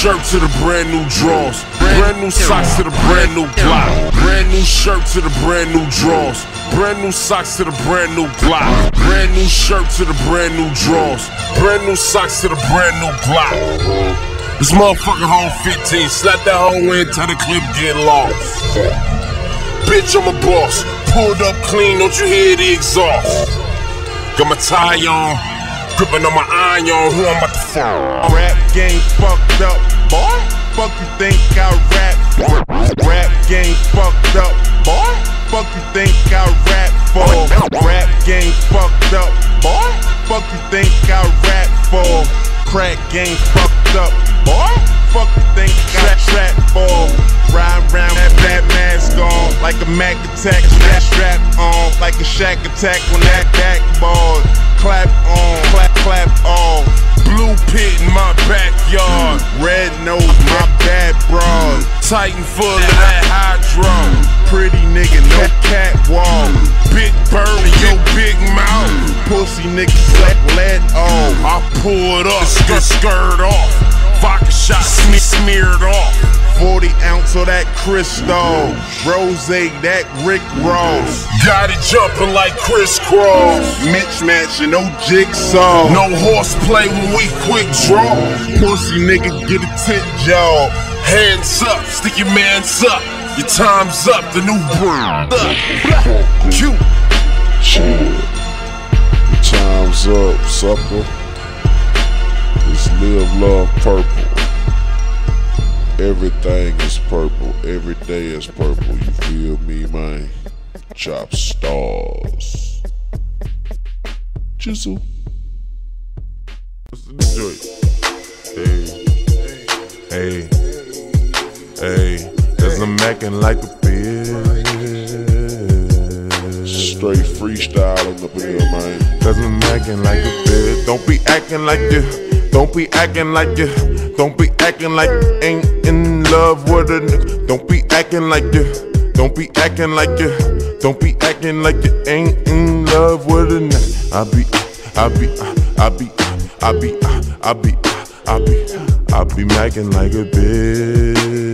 shirt to the brand new drawers. Brand new socks to the brand new block. Brand new shirt to the brand new drawers. Brand new socks to the brand new block. Brand new shirt to the brand new drawers. Brand new socks to the brand new block. This motherfucking home fifteen, slap that hoe in till the clip get lost. Bitch, I'm a boss, pulled up clean, don't you hear the exhaust? Got my tie on, gripping on my iron on, who I'm about to fall. Rap game fucked up, boy. Fuck you think I rap? Rap game fucked up, boy. Fuck you think I rap for? Rap game fucked up, boy. Fuck you think I rap for? Crack game fucked up, boy. Fuck you think I trap for? Ride round that bad mask on like a Mac attack. Strap strap on like a Shack attack when that back ball. Clap on, clap clap on. Blue pit in my backyard. Red nose, my bad broad. Titan full of that hydro. Pretty nigga, no catwalk. Big bird in your big mouth. Pussy nigga, let let off. I pulled up, skirt skirt off. Vodka shot sme smeared off. forty ounce of that Crystal. Rose, that Rick Ross. Got it jumping like crisscross. Mitch matching, no jigsaw. No horseplay when we quick draw. Pussy nigga, get a tit job. Hands up, stick your mans up. Your time's up, the new brand. Cute. Chill. Your time's up, sucker. It's live, love, purple. Everything is purple. Every day is purple. You feel me, man? Chop stars. Jizzle. What's the joint? Hey. Hey. Hey. Cause I'm acting like a bitch. Straight freestyling up in here, man. Cause I'm acting like a bitch. Don't be acting like this. Don't be acting like you, don't be acting like you ain't in love with a nigga. Don't be acting like you, don't be acting like you, don't be acting like you ain't in love with a nigga. I be, I be, I be, I be, I be, I be, I be macking like a bitch.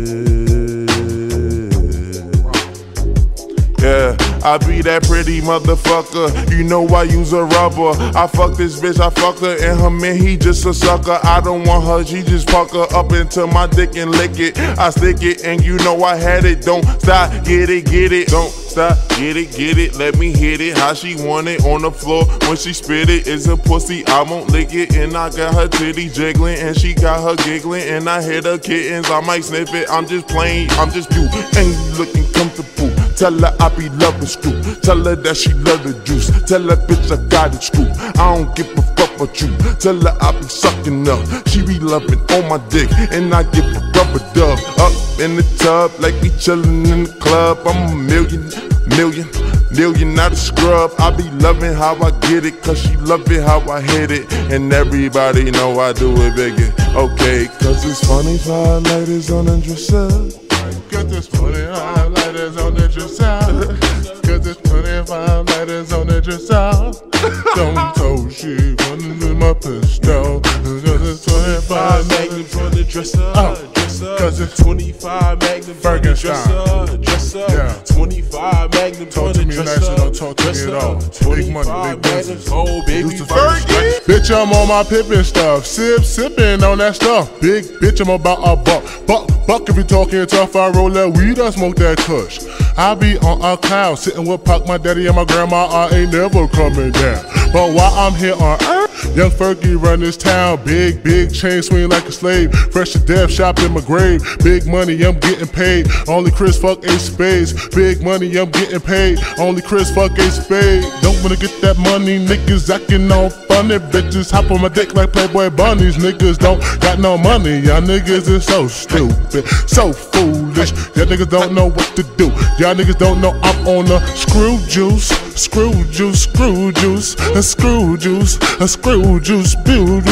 Yeah, I be that pretty motherfucker. You know I use a rubber. I fuck this bitch, I fuck her, and her man, he just a sucker. I don't want her, she just fuck her up into my dick and lick it. I stick it, and you know I had it. Don't stop, get it, get it. Don't stop, get it, get it. Let me hit it. How she want it on the floor when she spit it. It's a pussy, I won't lick it. And I got her titty jiggling, and she got her giggling. And I hit her kittens, I might sniff it. I'm just playing, I'm just you. Ain't looking comfortable. Tell her I be loving screw. Tell her that she love the juice. Tell her bitch I got it screw. I don't give a fuck about you. Tell her I be sucking up. She be loving on my dick, and I give a rubber dub. Up in the tub like we chillin' in the club. I'm a million, million, million not a scrub. I be loving how I get it, cause she love it how I hit it. And everybody know I do it bigger. Okay, cause it's funny five ladies on the dresser. Cause there's plenty of highlighters on the dresser. Cause there's plenty of highlighters on the dresser. Don't tell she running in my pistol. Cause there's twenty-five magnums on the dresser. Oh. Cause it's twenty-five magnums on the dresser. Dresser. Yeah. twenty-five magnums on the dresser. Nice, don't talk to me at all. Big money, big business. Oh, baby, bitch, I'm on my pippin' stuff. Sip, sippin' on that stuff. Big bitch, I'm about a buck. Buck, buck if you talking tough. I roll that weed, I smoke that kush. I be on a cloud, sitting with Pac, my daddy and my grandma. I ain't never coming down. But while I'm here on earth, young Fergie run this town. Big, big chain swing like a slave. Fresh to death, shop in my grave. Big money, I'm getting paid. Only Chris fuck Ace Spades. Big money, I'm getting paid. Only Chris fuck Ace Spades. Don't wanna get that money, niggas acting all funny. Bitches hop on my dick like Playboy bunnies. Niggas don't got no money. Y'all niggas is so stupid, so foolish. Y'all niggas don't know what to do. Y'all niggas don't know I'm on a screw juice, screw juice, screw juice, a screw juice, a screw juice, build.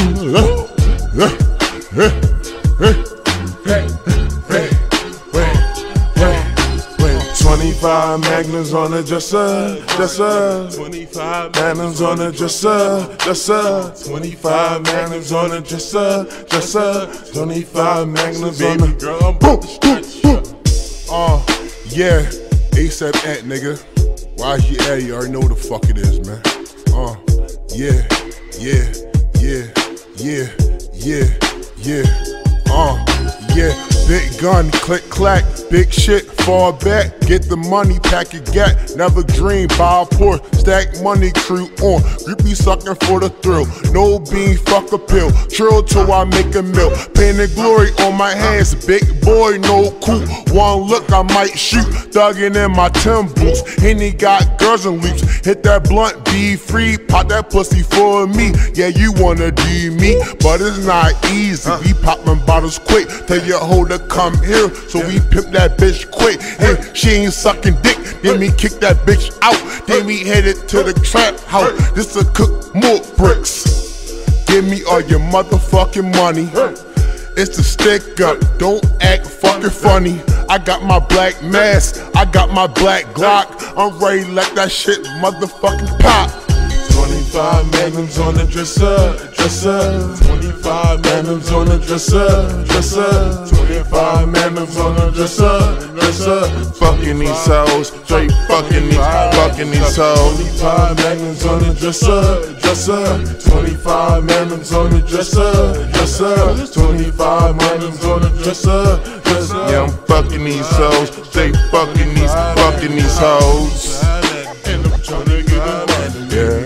twenty-five twenty-five magnums on the dresser, dresser. twenty-five magnums on the dresser, dresser. twenty-five magnums on the dresser, dresser. twenty-five magnums on the girl. Boom, boom, boom. Uh, yeah, ASAP at nigga. Why he at? You already know what the fuck it is, man. Uh, yeah, yeah, yeah, yeah, yeah, yeah. Uh, yeah. Big gun, click clack, big shit, fall back, get the money, pack your gat, never dream, buy a Porsche, stack money, crew on, groupie sucking for the thrill, no bean, fuck a pill, trill till I make a mill, painted glory on my hands, big boy, no cool, one look I might shoot, thuggin' in my Tim boots, Henny got girls and loops, hit that blunt, be free, pop that pussy for me, yeah you wanna do me, but it's not easy, we poppin' bottles quick, tell your hoe to come here, so we pimp that bitch quick. Hey, she ain't sucking dick, then we kick that bitch out. Then we headed to the trap house. This to cook more bricks. Give me all your motherfucking money. It's the stick up, don't act fucking funny. I got my black mask, I got my black Glock. I'm ready to let that shit motherfucking pop. twenty-five magnums on the dresser, dresser. twenty-five magnums on the dresser, dresser. twenty-five magnums on the dresser, dresser. Fucking these hoes, straight fucking these, fucking these hoes. twenty-five magnums on the dresser, dresser. twenty-five magnums on the dresser, dresser. twenty-five magnums on the dresser, dresser. Yeah, I'm fucking these hoes, straight fucking these, fucking these hoes. And I'm trying to get the money. Yeah.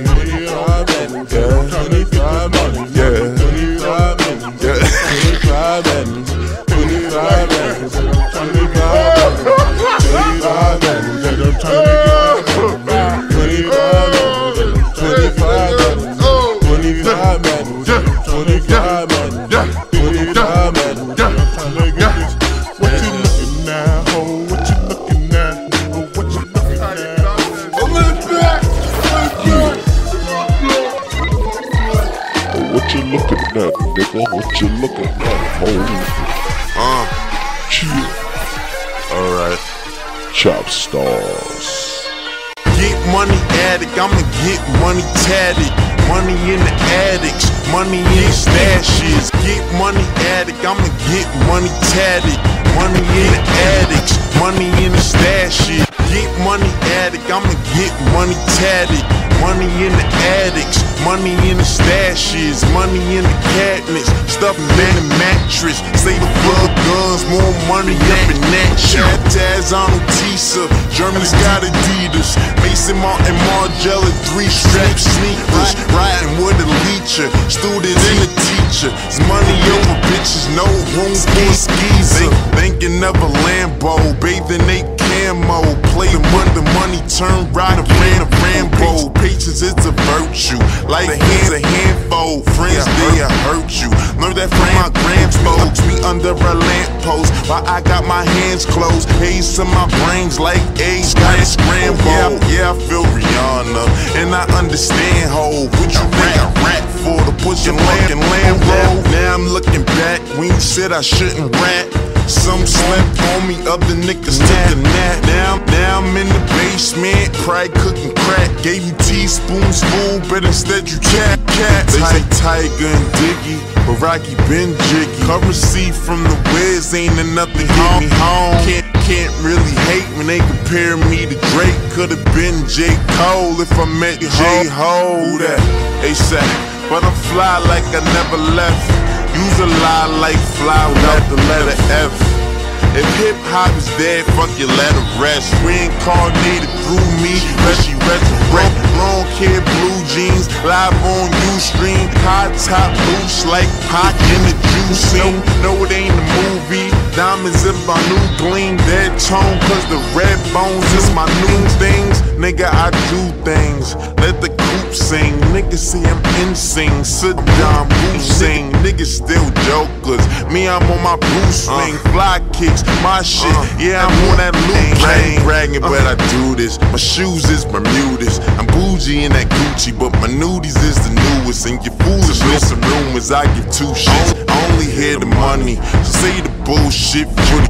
What you looking at, nigga? What you looking at, ho? Uh, Chill. Alright. Chop stars. Get money addict, I'ma get money tatted. Money in the addicts, money in the stashes. Get money addict, I'ma get money tatted. Money in the addicts, money in the stashes. Get money addict, I'ma get money tatted. Money in the addicts, money in the stashes. Money in the cabinets, stuff in the mattress. Say the plug guns, more money up in that shit. Taz on Tisa, Germany's got Adidas. Mason Martin Margiela, three straps, sneakers. Riding with a leecher, students and a teacher. It's money over bitches, no room for skeezer. Thinking of a Lambo, bathing they camo. Play the money, the money turn right, a ran a Rambo. Patience is a virtue, like a hand, a handful. Friends, they hurt you. Learned that from my grandfolks. Me under a lamppost, while I got my hands closed. Haze in my brains like A's, got it scrambled. Yeah, yeah, I feel Rihanna, and I understand hoe. What you think I rap for? To push a fucking Lambo. Now I'm looking back, when you said I shouldn't rap. Some slept on me, other niggas took a nap. Now, now I'm in the basement, probably cooking crack. Gave you teaspoons full, but instead you cat cat. They say Tiger and Diggy, but Rocky been jiggy. Currency from the Wiz ain't enough to get me home. Can't, can't really hate when they compare me to Drake. Could've been J. Cole if I met J-Ho. Who that? ASAP. But I'm fly like I never left. Use a lie like fly without the letter F. If hip-hop is dead, fuck your letter rest. Reincarnated through me, but she resurrect. Long hair, blue jeans, live on Ustream. High top boots like Pac in the juice scene. No, it ain't a movie. Diamonds in my new gleam. Dead tone, cause the red bones is my new things. Nigga, I do things. Let the coop sing. Niggas see I'm insane. Saddam Hussein. Niggas still jokers. Me, I'm on my Bruce swing. Fly kicks, my shit. Yeah, I'm on that loop. I ain't bragging, but I do this. My shoes is Bermudas. I'm bougie in that Gucci, but my nudies is the newest. And your fools listen rumors. I give two shits. I only hear the money. So say the bullshit for the cute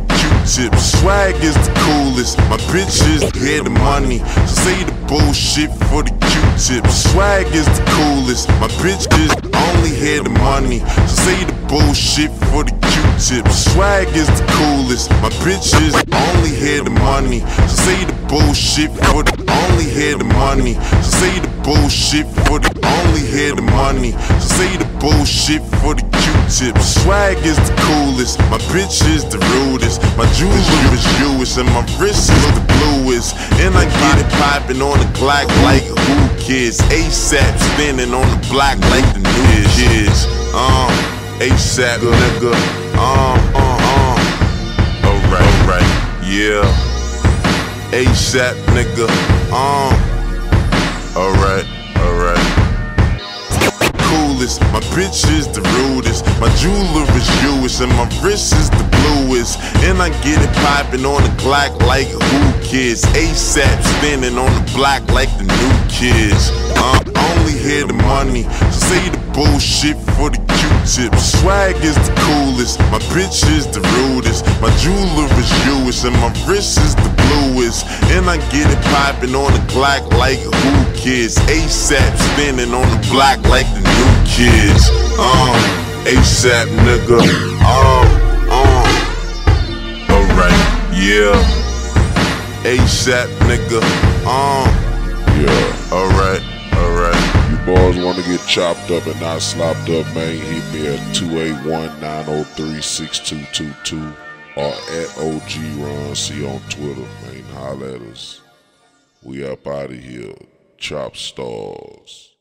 Q-tips. Swag is the coolest, my bitches hear the money. So say the bullshit for the Q-tips. Swag is the coolest, my bitches only hear the money. So say the bullshit for the Q-tips. Swag is the coolest, my bitches only hear the money. So say the bullshit for the only hear the money. So say the bullshit for the only hear the money. So say the bullshit for the Q-tips. Swag is the coolest, my bitch is the rudest. My jewelry is Jewish and my wrist is the bluest. And I get it poppin' on the Glock like who kids. ASAP spinning on the block like the new kids. Um, ASAP nigga. Um, uh, uh. Alright, alright, yeah. ASAP nigga. Um, alright, alright. Coolest, my bitch is the rudest. My jeweler is Jewish and my wrist is the bluest. And I get it poppin' on the Glock like who kids. ASAP spinning on the block like the new kids. Uh, only hear the money, so say the bullshit for the Q-tips. Swag is the coolest, my bitch is the rudest. My jeweler is Jewish and my wrist is the bluest. And I get it poppin' on the Glock like who kids. ASAP spinning on the block like the new kids. Um, ASAP nigga. Um, um. Alright, yeah. ASAP nigga. Um, yeah. Alright, alright. You boys want to get chopped up and not slopped up, man, hit me at two eight one, nine oh three, six two two two or at O G Ron C on Twitter, man. Holla at us. We up out of here. Chop stars.